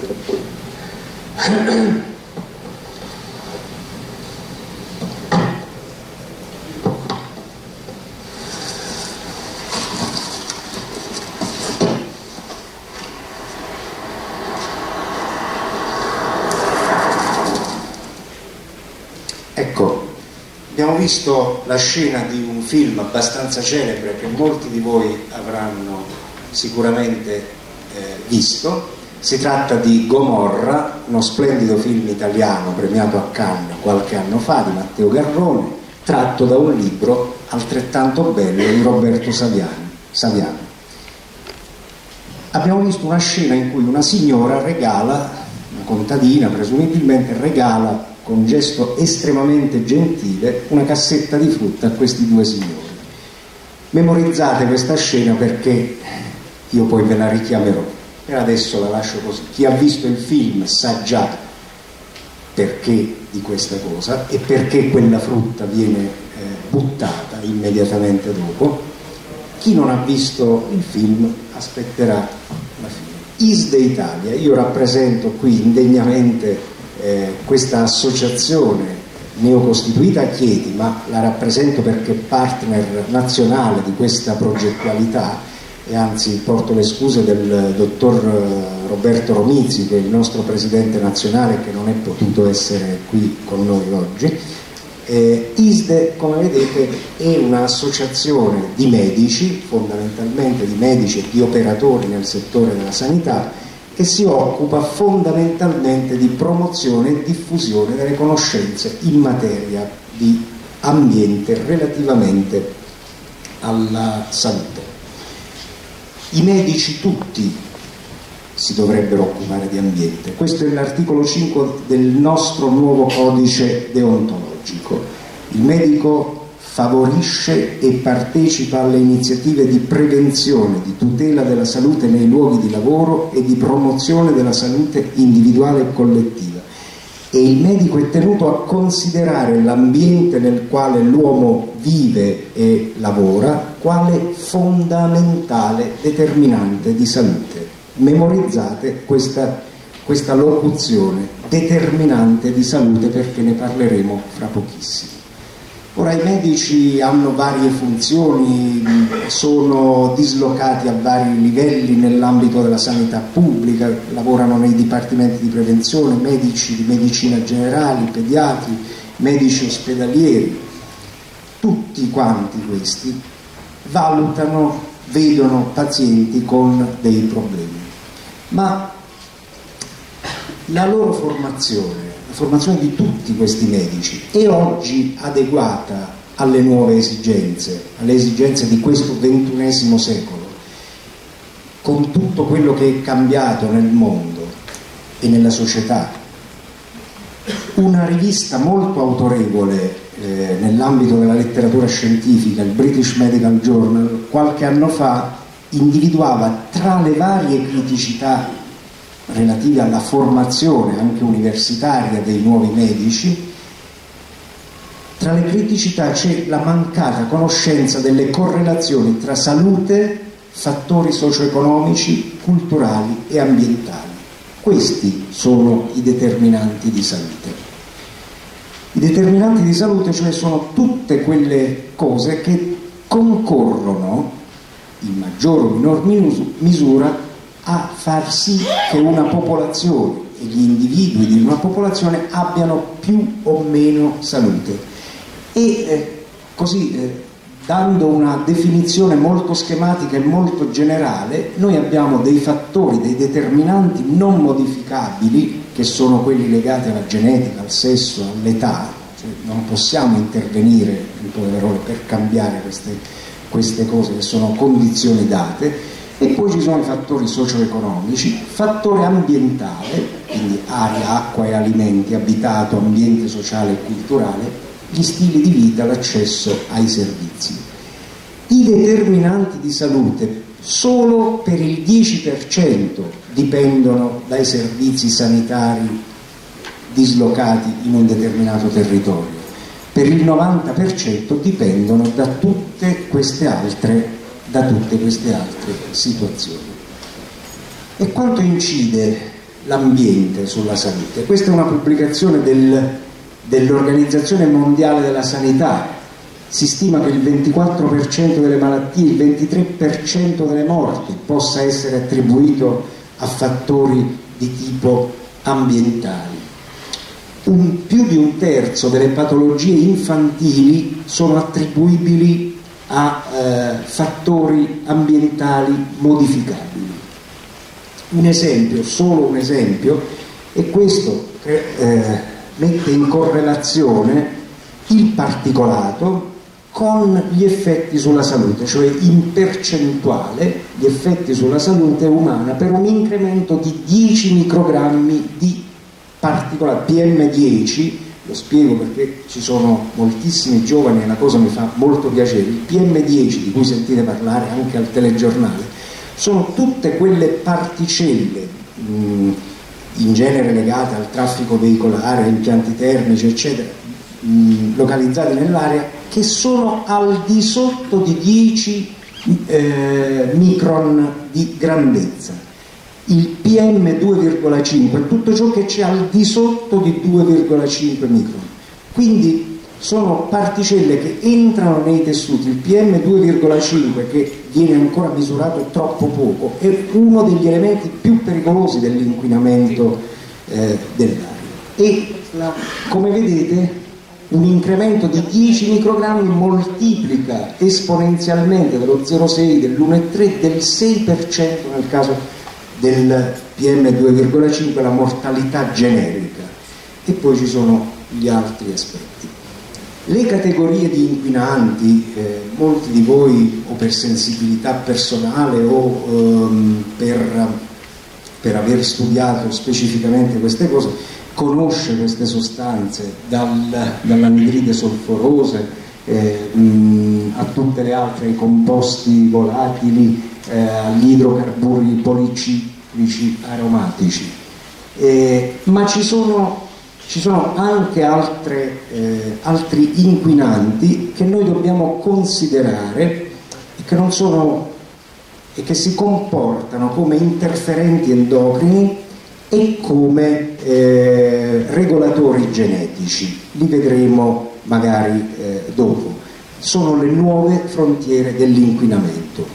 Ecco, abbiamo visto la scena di un film abbastanza celebre che molti di voi avranno sicuramente eh, visto. Si tratta di Gomorra, uno splendido film italiano premiato a Cannes qualche anno fa di Matteo Garrone, tratto da un libro altrettanto bello di Roberto Saviano. Saviano. Abbiamo visto una scena in cui una signora regala, una contadina presumibilmente regala con un gesto estremamente gentile una cassetta di frutta a questi due signori. Memorizzate questa scena perché io poi ve la richiamerò. Per adesso la lascio così. Chi ha visto il film sa già perché di questa cosa e perché quella frutta viene eh, buttata immediatamente dopo. Chi non ha visto il film aspetterà la fine. I S D E Italia, io rappresento qui indegnamente eh, questa associazione neocostituita a Chieti, ma la rappresento perché partner nazionale di questa progettualità. E anzi porto le scuse del dottor Roberto Romizzi, che è il nostro presidente nazionale, che non è potuto essere qui con noi oggi. Eh, I S D E, come vedete, è un'associazione di medici, fondamentalmente di medici e di operatori nel settore della sanità, che si occupa fondamentalmente di promozione e diffusione delle conoscenze in materia di ambiente relativamente alla salute. I medici tutti si dovrebbero occupare di ambiente. Questo è l'articolo cinque del nostro nuovo codice deontologico. Il medico favorisce e partecipa alle iniziative di prevenzione, di tutela della salute nei luoghi di lavoro e di promozione della salute individuale e collettiva. E il medico è tenuto a considerare l'ambiente nel quale l'uomo vive e lavora quale fondamentale determinante di salute. Memorizzate questa, questa locuzione, determinante di salute, perché ne parleremo fra pochissimo. Ora, i medici hanno varie funzioni, sono dislocati a vari livelli nell'ambito della sanità pubblica, lavorano nei dipartimenti di prevenzione, medici di medicina generali, pediatri, medici ospedalieri. Tutti quanti questi valutano, vedono pazienti con dei problemi, ma la loro formazione, la formazione di tutti questi medici è oggi adeguata alle nuove esigenze, alle esigenze di questo ventunesimo secolo, con tutto quello che è cambiato nel mondo e nella società. Una rivista molto autorevole eh, nell'ambito della letteratura scientifica, il British Medical Journal, qualche anno fa individuava tra le varie criticità relative alla formazione anche universitaria dei nuovi medici, tra le criticità c'è la mancata conoscenza delle correlazioni tra salute, fattori socio-economici, culturali e ambientali. Questi sono i determinanti di salute. I determinanti di salute, cioè, sono tutte quelle cose che concorrono in maggior o minor misura a far sì che una popolazione e gli individui di una popolazione abbiano più o meno salute. E eh, così, eh, dando una definizione molto schematica e molto generale, noi abbiamo dei fattori, dei determinanti non modificabili, che sono quelli legati alla genetica, al sesso, all'età, cioè non possiamo intervenire, in poche parole, per cambiare queste, queste cose che sono condizioni date. E poi ci sono i fattori socio-economici, fattore ambientale, quindi aria, acqua e alimenti, abitato, ambiente sociale e culturale, gli stili di vita, l'accesso ai servizi. I determinanti di salute solo per il dieci per cento dipendono dai servizi sanitari dislocati in un determinato territorio, per il novanta per cento dipendono da tutte queste altre da tutte queste altre situazioni. E quanto incide l'ambiente sulla salute? Questa è una pubblicazione del, dell'Organizzazione Mondiale della Sanità. Si stima che il ventiquattro per cento delle malattie, il ventitré per cento delle morti possa essere attribuito a fattori di tipo ambientali. Un, più di un terzo delle patologie infantili sono attribuibili a eh, fattori ambientali modificabili. Un esempio, solo un esempio, è questo che eh, mette in correlazione il particolato con gli effetti sulla salute, cioè in percentuale gli effetti sulla salute umana per un incremento di dieci microgrammi di particolato P M dieci. Lo spiego perché ci sono moltissimi giovani e la cosa mi fa molto piacere. Il P M dieci, di cui sentite parlare anche al telegiornale, sono tutte quelle particelle mh, in genere legate al traffico veicolare, a impianti termici eccetera, mh, localizzate nell'aria, che sono al di sotto di dieci eh, micron di grandezza. Il P M due virgola cinque è tutto ciò che c'è al di sotto di due virgola cinque micron, quindi sono particelle che entrano nei tessuti. Il P M due virgola cinque, che viene ancora misurato troppo poco, è uno degli elementi più pericolosi dell'inquinamento eh, dell'aria. E la, come vedete, un incremento di dieci microgrammi moltiplica esponenzialmente dello zero virgola sei, dell'uno virgola tre, del sei per cento nel caso del P M due virgola cinque la mortalità generica. E poi ci sono gli altri aspetti. Le categorie di inquinanti, eh, molti di voi o per sensibilità personale o ehm, per, per aver studiato specificamente queste cose, conosce queste sostanze, dal, dall'anidride solforosa eh, mh, a tutte le altre, i composti volatili, eh, agli idrocarburi policiclici aromatici. Eh, ma ci sono Ci sono anche altre, eh, altri inquinanti che noi dobbiamo considerare e che, non sono, e che si comportano come interferenti endocrini e come eh, regolatori genetici. Li vedremo magari eh, dopo. Sono le nuove frontiere dell'inquinamento.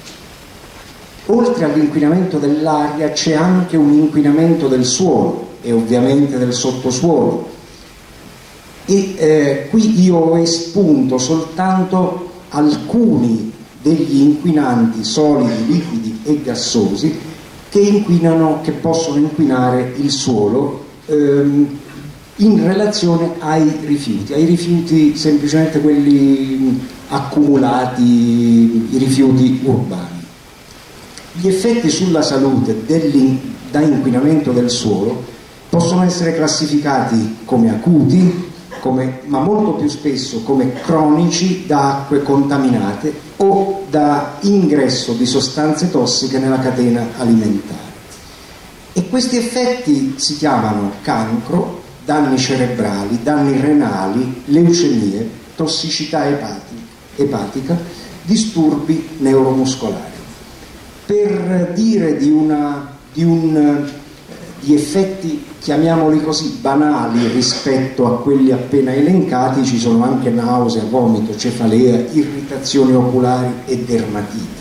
Oltre all'inquinamento dell'aria c'è anche un inquinamento del suolo e ovviamente del sottosuolo, e eh, qui io ho espunto soltanto alcuni degli inquinanti solidi, liquidi e gassosi che inquinano, che possono inquinare il suolo ehm, in relazione ai rifiuti, ai rifiuti semplicemente quelli accumulati, i rifiuti urbani. Gli effetti sulla salute da inquinamento del suolo possono essere classificati come acuti, come, ma molto più spesso come cronici da acque contaminate o da ingresso di sostanze tossiche nella catena alimentare. E questi effetti si chiamano cancro, danni cerebrali, danni renali, leucemie, tossicità epati, epatica, disturbi neuromuscolari. Per dire di, una, di, un, di effetti, chiamiamoli così, banali rispetto a quelli appena elencati, ci sono anche nausea, vomito, cefalea, irritazioni oculari e dermatiti.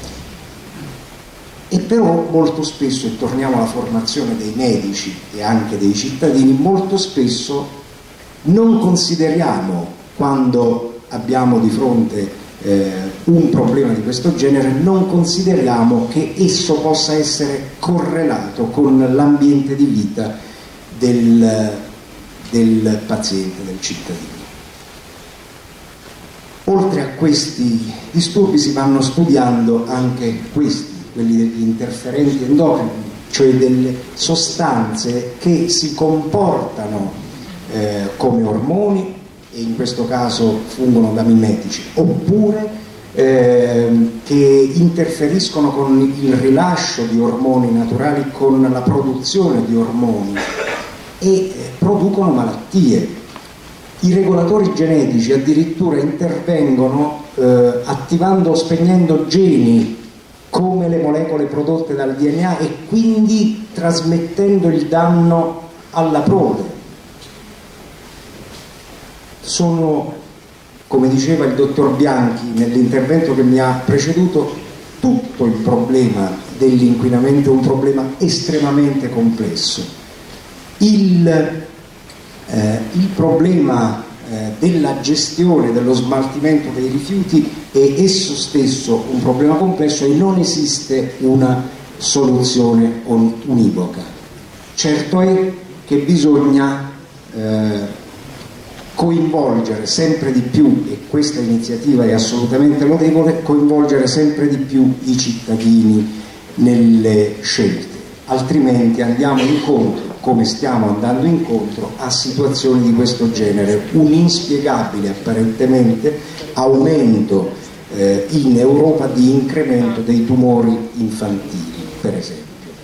E però molto spesso, e torniamo alla formazione dei medici e anche dei cittadini, molto spesso non consideriamo, quando abbiamo di fronte eh, un problema di questo genere, non consideriamo che esso possa essere correlato con l'ambiente di vita del, del paziente, del cittadino. Oltre a questi disturbi si vanno studiando anche questi, quelli degli interferenti endocrini, cioè delle sostanze che si comportano eh, come ormoni e in questo caso fungono da mimetici, oppure eh, che interferiscono con il rilascio di ormoni naturali, con la produzione di ormoni e eh, producono malattie. I regolatori genetici addirittura intervengono eh, attivando o spegnendo geni come le molecole prodotte dal D N A e quindi trasmettendo il danno alla prole. Sono, come diceva il dottor Bianchi nell'intervento che mi ha preceduto, tutto il problema dell'inquinamento è un problema estremamente complesso. Il, eh, il problema eh, della gestione, dello smaltimento dei rifiuti è esso stesso un problema complesso e non esiste una soluzione univoca. Certo è che bisogna eh, coinvolgere sempre di più, e questa iniziativa è assolutamente lodevole, coinvolgere sempre di più i cittadini nelle scelte, altrimenti andiamo incontro, come stiamo andando incontro, a situazioni di questo genere, un inspiegabile apparentemente aumento eh, in Europa di incremento dei tumori infantili, per esempio.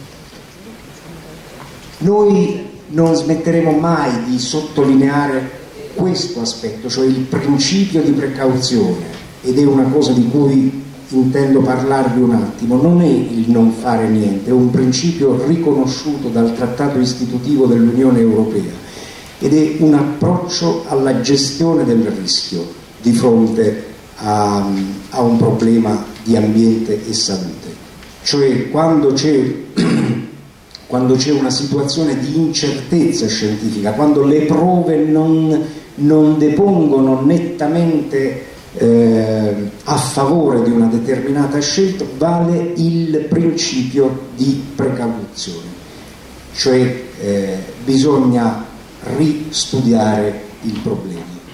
Noi non smetteremo mai di sottolineare questo aspetto, cioè il principio di precauzione, ed è una cosa di cui intendo parlarvi un attimo. Non è il non fare niente, è un principio riconosciuto dal Trattato istitutivo dell'Unione Europea ed è un approccio alla gestione del rischio di fronte a, a un problema di ambiente e salute. Cioè quando c'è quando c'è una situazione di incertezza scientifica, quando le prove non, non depongono nettamente eh, a favore di una determinata scelta, vale il principio di precauzione, cioè eh, bisogna ristudiare il problema.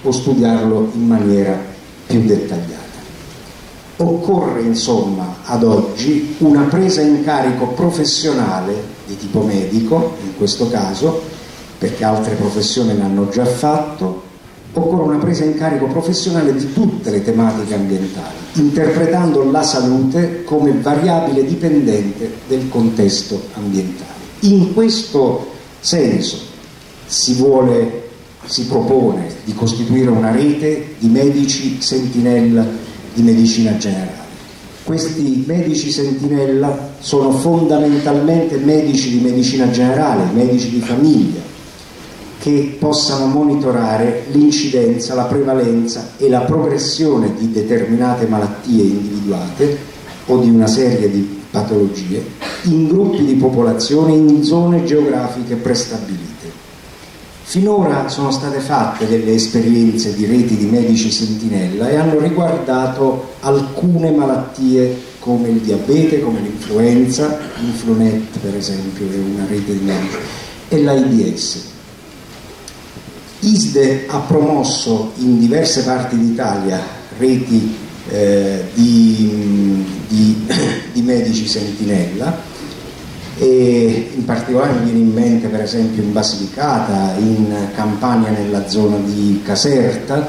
o studiarlo in maniera più dettagliata. Occorre insomma ad oggi una presa in carico professionale di tipo medico, in questo caso, perché altre professioni l'hanno già fatto, occorre una presa in carico professionale di tutte le tematiche ambientali, interpretando la salute come variabile dipendente del contesto ambientale. In questo senso si vuole, si propone di costituire una rete di medici sentinella di medicina generale. Questi medici sentinella sono fondamentalmente medici di medicina generale, medici di famiglia, che possano monitorare l'incidenza, la prevalenza e la progressione di determinate malattie individuate o di una serie di patologie in gruppi di popolazione in zone geografiche prestabilite. Finora sono state fatte delle esperienze di reti di medici sentinella e hanno riguardato alcune malattie come il diabete, come l'influenza, l'Influnet per esempio è una rete di medici, e l'AIDS. ISDE ha promosso in diverse parti d'Italia reti eh, di, di, di medici sentinella, e in particolare mi viene in mente per esempio in Basilicata, in Campania nella zona di Caserta,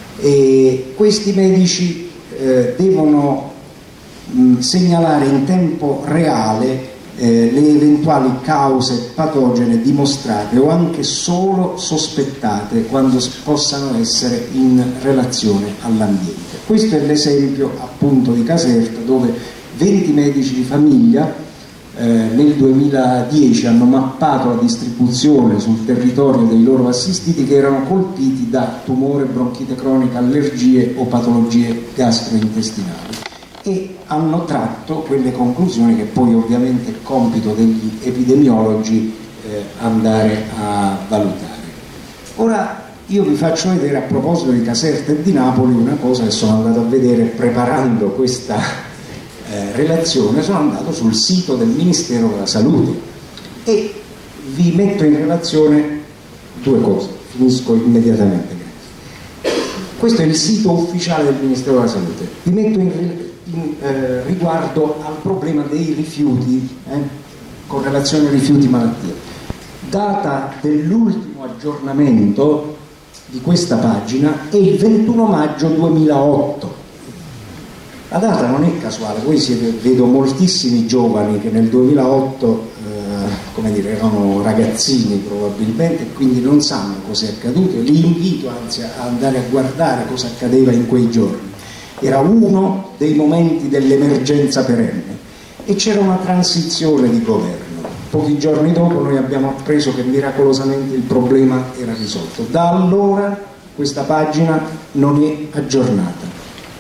e questi medici eh, devono mh, segnalare in tempo reale eh, le eventuali cause patogene dimostrate o anche solo sospettate quando possano essere in relazione all'ambiente. Questo è l'esempio appunto di Caserta, dove venti medici di famiglia Eh, nel duemiladieci hanno mappato la distribuzione sul territorio dei loro assistiti che erano colpiti da tumore, bronchite cronica, allergie o patologie gastrointestinali, e hanno tratto quelle conclusioni che poi ovviamente è compito degli epidemiologi eh, andare a valutare. Ora io vi faccio vedere, a proposito di Caserta e di Napoli, una cosa che sono andato a vedere preparando questa Eh, relazione. Sono andato sul sito del Ministero della Salute e vi metto in relazione due cose, finisco immediatamente. Questo è il sito ufficiale del Ministero della Salute. Vi metto in, in eh, riguardo al problema dei rifiuti, eh, con relazione ai rifiuti malattie. Data dell'ultimo aggiornamento di questa pagina è il ventuno maggio duemilaotto. La data non è casuale, voi siete, vedo moltissimi giovani che nel duemilaotto eh, come dire, erano ragazzini probabilmente e quindi non sanno cosa è accaduto. Li invito anzi a andare a guardare cosa accadeva in quei giorni. Era uno dei momenti dell'emergenza perenne e c'era una transizione di governo. Pochi giorni dopo noi abbiamo appreso che miracolosamente il problema era risolto. Da allora questa pagina non è aggiornata.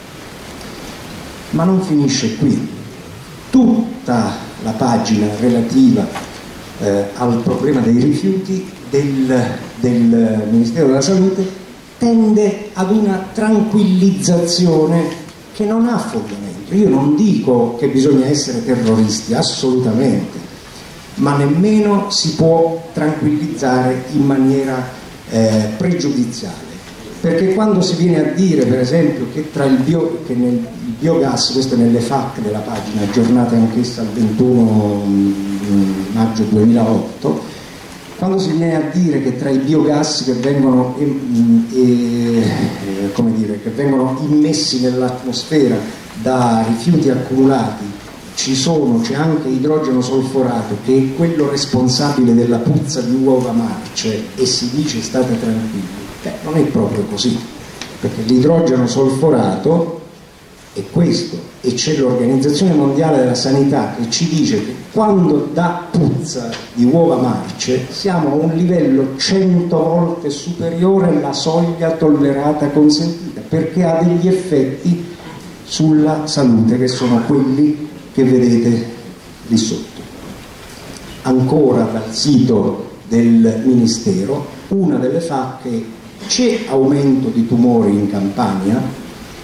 Ma non finisce qui. Tutta la pagina relativa eh, al problema dei rifiuti del, del Ministero della Salute tende ad una tranquillizzazione che non ha fondamento. Io non dico che bisogna essere terroristi, assolutamente, ma nemmeno si può tranquillizzare in maniera eh, pregiudiziale. Perché quando si viene a dire per esempio che tra il, bio, che nel, il biogas, questo è nelle F A Q della pagina aggiornata anch'essa al ventuno maggio duemilaotto, quando si viene a dire che tra i biogas che vengono, eh, eh, come dire, che vengono immessi nell'atmosfera da rifiuti accumulati ci sono, c'è anche idrogeno solforato che è quello responsabile della puzza di uova marce, e si dice state tranquilli. Beh, non è proprio così, perché l'idrogeno solforato è questo, e c'è l'Organizzazione Mondiale della Sanità che ci dice che quando dà puzza di uova marce siamo a un livello cento volte superiore alla soglia tollerata consentita, perché ha degli effetti sulla salute che sono quelli che vedete lì sotto. Ancora dal sito del Ministero, una delle F A Q è: c'è aumento di tumori in Campania,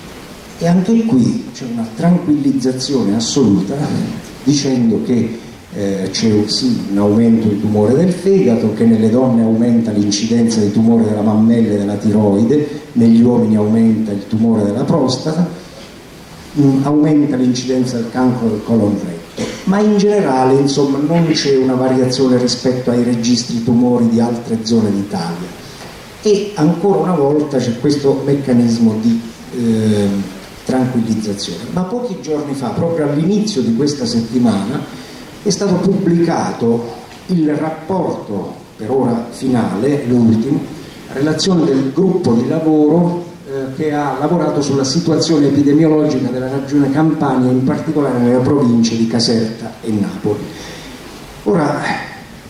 e anche qui c'è una tranquillizzazione assoluta dicendo che eh, c'è sì un aumento di tumore del fegato, che nelle donne aumenta l'incidenza di tumore della mammella e della tiroide, negli uomini aumenta il tumore della prostata, mh, aumenta l'incidenza del cancro del colon retto, ma in generale insomma non c'è una variazione rispetto ai registri tumori di altre zone d'Italia. E ancora una volta c'è questo meccanismo di eh, tranquillizzazione. Ma pochi giorni fa, proprio all'inizio di questa settimana, è stato pubblicato il rapporto, per ora finale, l'ultimo, relazione del gruppo di lavoro eh, che ha lavorato sulla situazione epidemiologica della regione Campania, in particolare nelle province di Caserta e Napoli. Ora,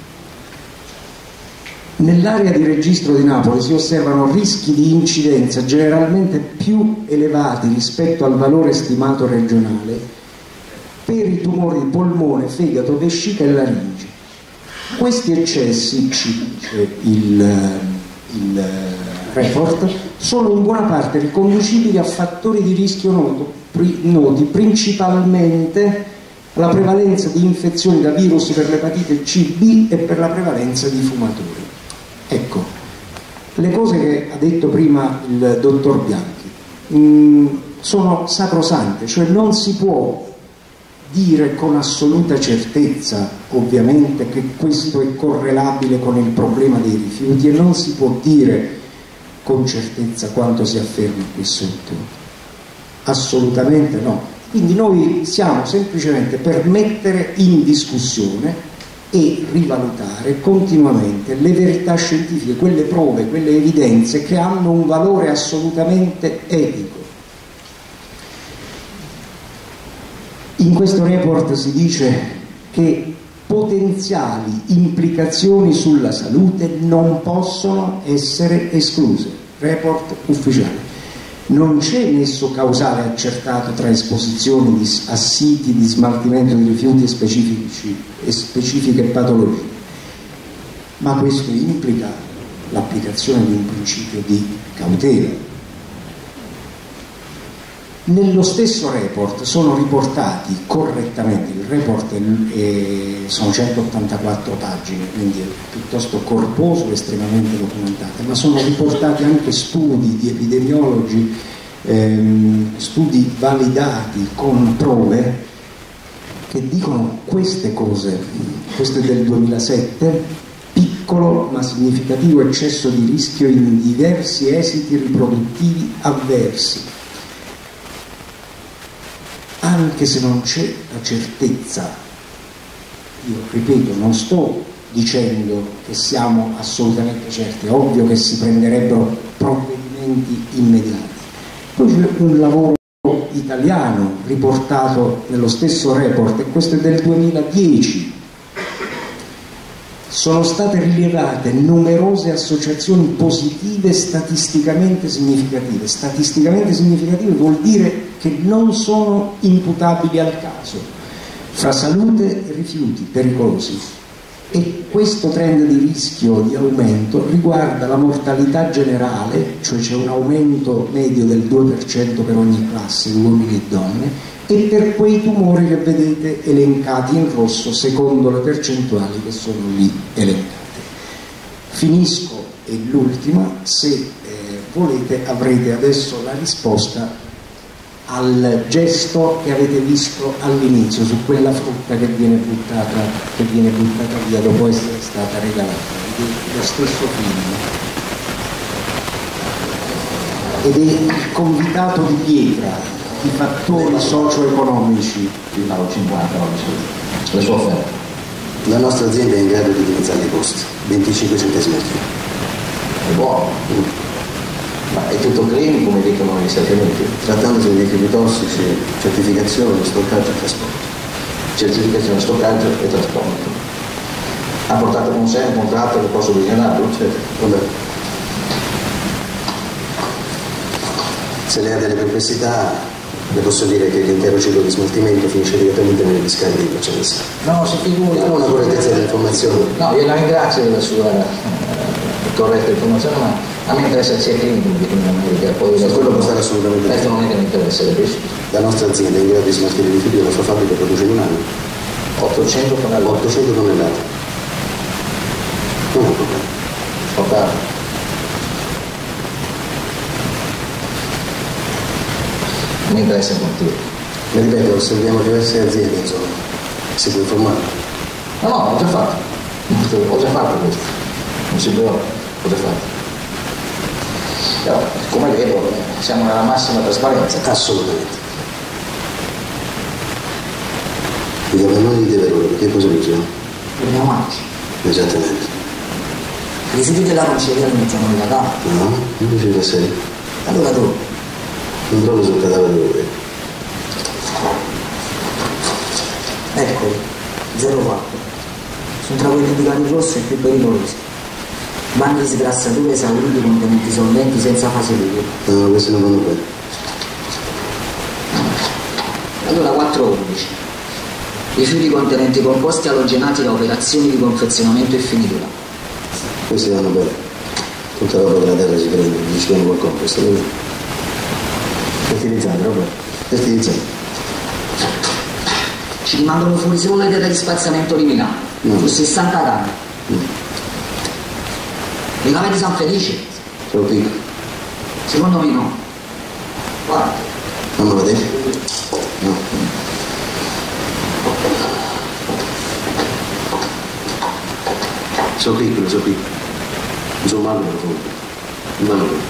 nell'area di registro di Napoli si osservano rischi di incidenza generalmente più elevati rispetto al valore stimato regionale per i tumori di polmone, fegato, vescica e laringe. Questi eccessi, ci dice il, il report, sono in buona parte riconducibili a fattori di rischio noto, pri, noti principalmente alla prevalenza di infezioni da virus per l'epatite C B e per la prevalenza di fumatori. Ecco, le cose che ha detto prima il dottor Bianchi mh, sono sacrosante, cioè non si può dire con assoluta certezza, ovviamente, che questo è correlabile con il problema dei rifiuti, e non si può dire con certezza quanto si afferma qui sotto. Assolutamente no. Quindi noi siamo semplicemente per mettere in discussione e rivalutare continuamente le verità scientifiche, quelle prove, quelle evidenze che hanno un valore assolutamente etico. In questo report si dice che potenziali implicazioni sulla salute non possono essere escluse. Report ufficiale. Non c'è nesso causale accertato tra esposizioni di, a siti di smaltimento di rifiuti specifici e specifiche patologie, ma questo implica l'applicazione di un principio di cautela. Nello stesso report sono riportati correttamente, il report è, è, sono centottantaquattro pagine, quindi è piuttosto corposo, estremamente documentato, ma sono riportati anche studi di epidemiologi, ehm, studi validati con prove che dicono queste cose. Questo è del duemilasette, piccolo ma significativo eccesso di rischio in diversi esiti riproduttivi avversi. Anche se non c'è la certezza, io ripeto, non sto dicendo che siamo assolutamente certi, è ovvio che si prenderebbero provvedimenti immediati. Poi c'è un lavoro italiano riportato nello stesso report, e questo è del duemiladieci. Sono state rilevate numerose associazioni positive statisticamente significative. Statisticamente significative vuol dire che non sono imputabili al caso, fra salute e rifiuti pericolosi. E questo trend di rischio di aumento riguarda la mortalità generale, cioè c'è un aumento medio del due per cento per ogni classe, uomini e donne, e per quei tumori che vedete elencati in rosso secondo le percentuali che sono lì elencate. Finisco, e l'ultima, se eh, volete avrete adesso la risposta al gesto che avete visto all'inizio su quella frutta che viene buttata, che viene buttata via dopo essere stata regalata. È lo stesso film. Ed è il convitato di pietra, i fattori socio-economici. Fino cinquanta, le sue offerte. La nostra azienda è in grado di utilizzare i costi, venticinque centesimi al chilo. È buono. Mm. Ma è tutto clean come dicono gli Stati Uniti? Trattandosi di rifiuti tossici, certificazione, stoccaggio e trasporto. Certificazione, stoccaggio e trasporto. Ha portato con sé un contratto che posso visionarlo? Certo, vabbè. Se lei ha delle perplessità, le posso dire che l'intero ciclo di smaltimento finisce direttamente nelle discariche di Piacenza. No, si figuri. Non una correttezza dell'informazione. No, io la ringrazio della sua eh, corretta informazione, ma a me interessa sia clinico che in America. Poi su quello può stare assolutamente. Questo non è che mi interessa, capisci? La nostra azienda è in grado di smaltire i rifiuti della sua fabbrica produce in un anno. ottocento tonnellate. ottocento tonnellate. Non è un problema. Ok. Mi interessa il motivo. Mi ripeto, osserviamo diverse aziende, insomma. Si può informare? No, no, ho già fatto. Ho già fatto questo. Non si può, ho già fatto. Però, come vedo, siamo nella massima trasparenza. Assolutamente. I capannoni di Verona, che cosa usano? Per mia macchina. Esattamente. I rifiuti della conceria non sono mica là. No, non ci fa sei. Allora dove? Controllo sul cadavere dove? Eccoli, zero quattro. Sono tra quelli indicati rossi e più pericolosi. Bagni di sgrassature esauriti contenenti solventi senza fase liquida. No, questi non vanno bene. Allora quattro undici. Rifiuti contenenti composti alogenati da operazioni di confezionamento e finitura. Questi vanno bene. Tutta la roba della terra si prende, dici che non vuol compost, vedi? Fertilizzati, Roberto. Fertilizzati. Ci rimangono fuori solo le terre di spaziamento di Milano. No. Su sessanta cani. Mm. Le cave di San Felice? Sono piccoli. Secondo me no. Guarda. Fammi vedere. No. Sono piccoli, sono piccoli. Non sono male profondi. Non vanno bene.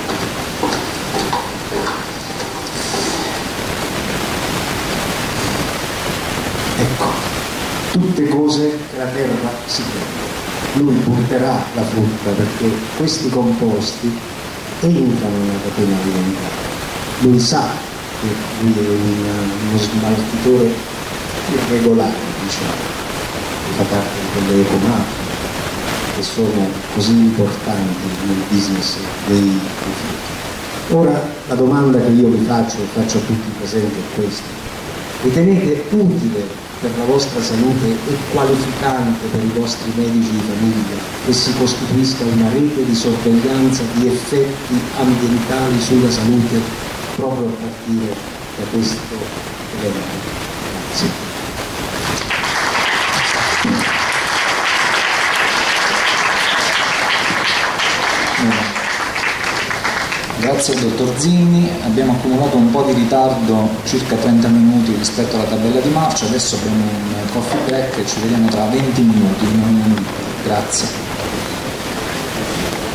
Ecco, tutte cose che la terra si prende. Lui butterà la frutta perché questi composti entrano nella catena alimentare. Lui sa che lui è un, uno smaltitore irregolare, diciamo, che fa parte di quelle ecomafie che sono così importanti nel business dei rifiuti. Ora la domanda che io vi faccio e faccio a tutti i presenti è questa: ritenete utile per la vostra salute e qualificante per i vostri medici di famiglia che si costituisca una rete di sorveglianza di effetti ambientali sulla salute proprio a partire da questo evento? Grazie. Grazie al dottor Zinni, abbiamo accumulato un po' di ritardo, circa trenta minuti rispetto alla tabella di marcia, adesso abbiamo un coffee break e ci vediamo tra venti minuti. Grazie.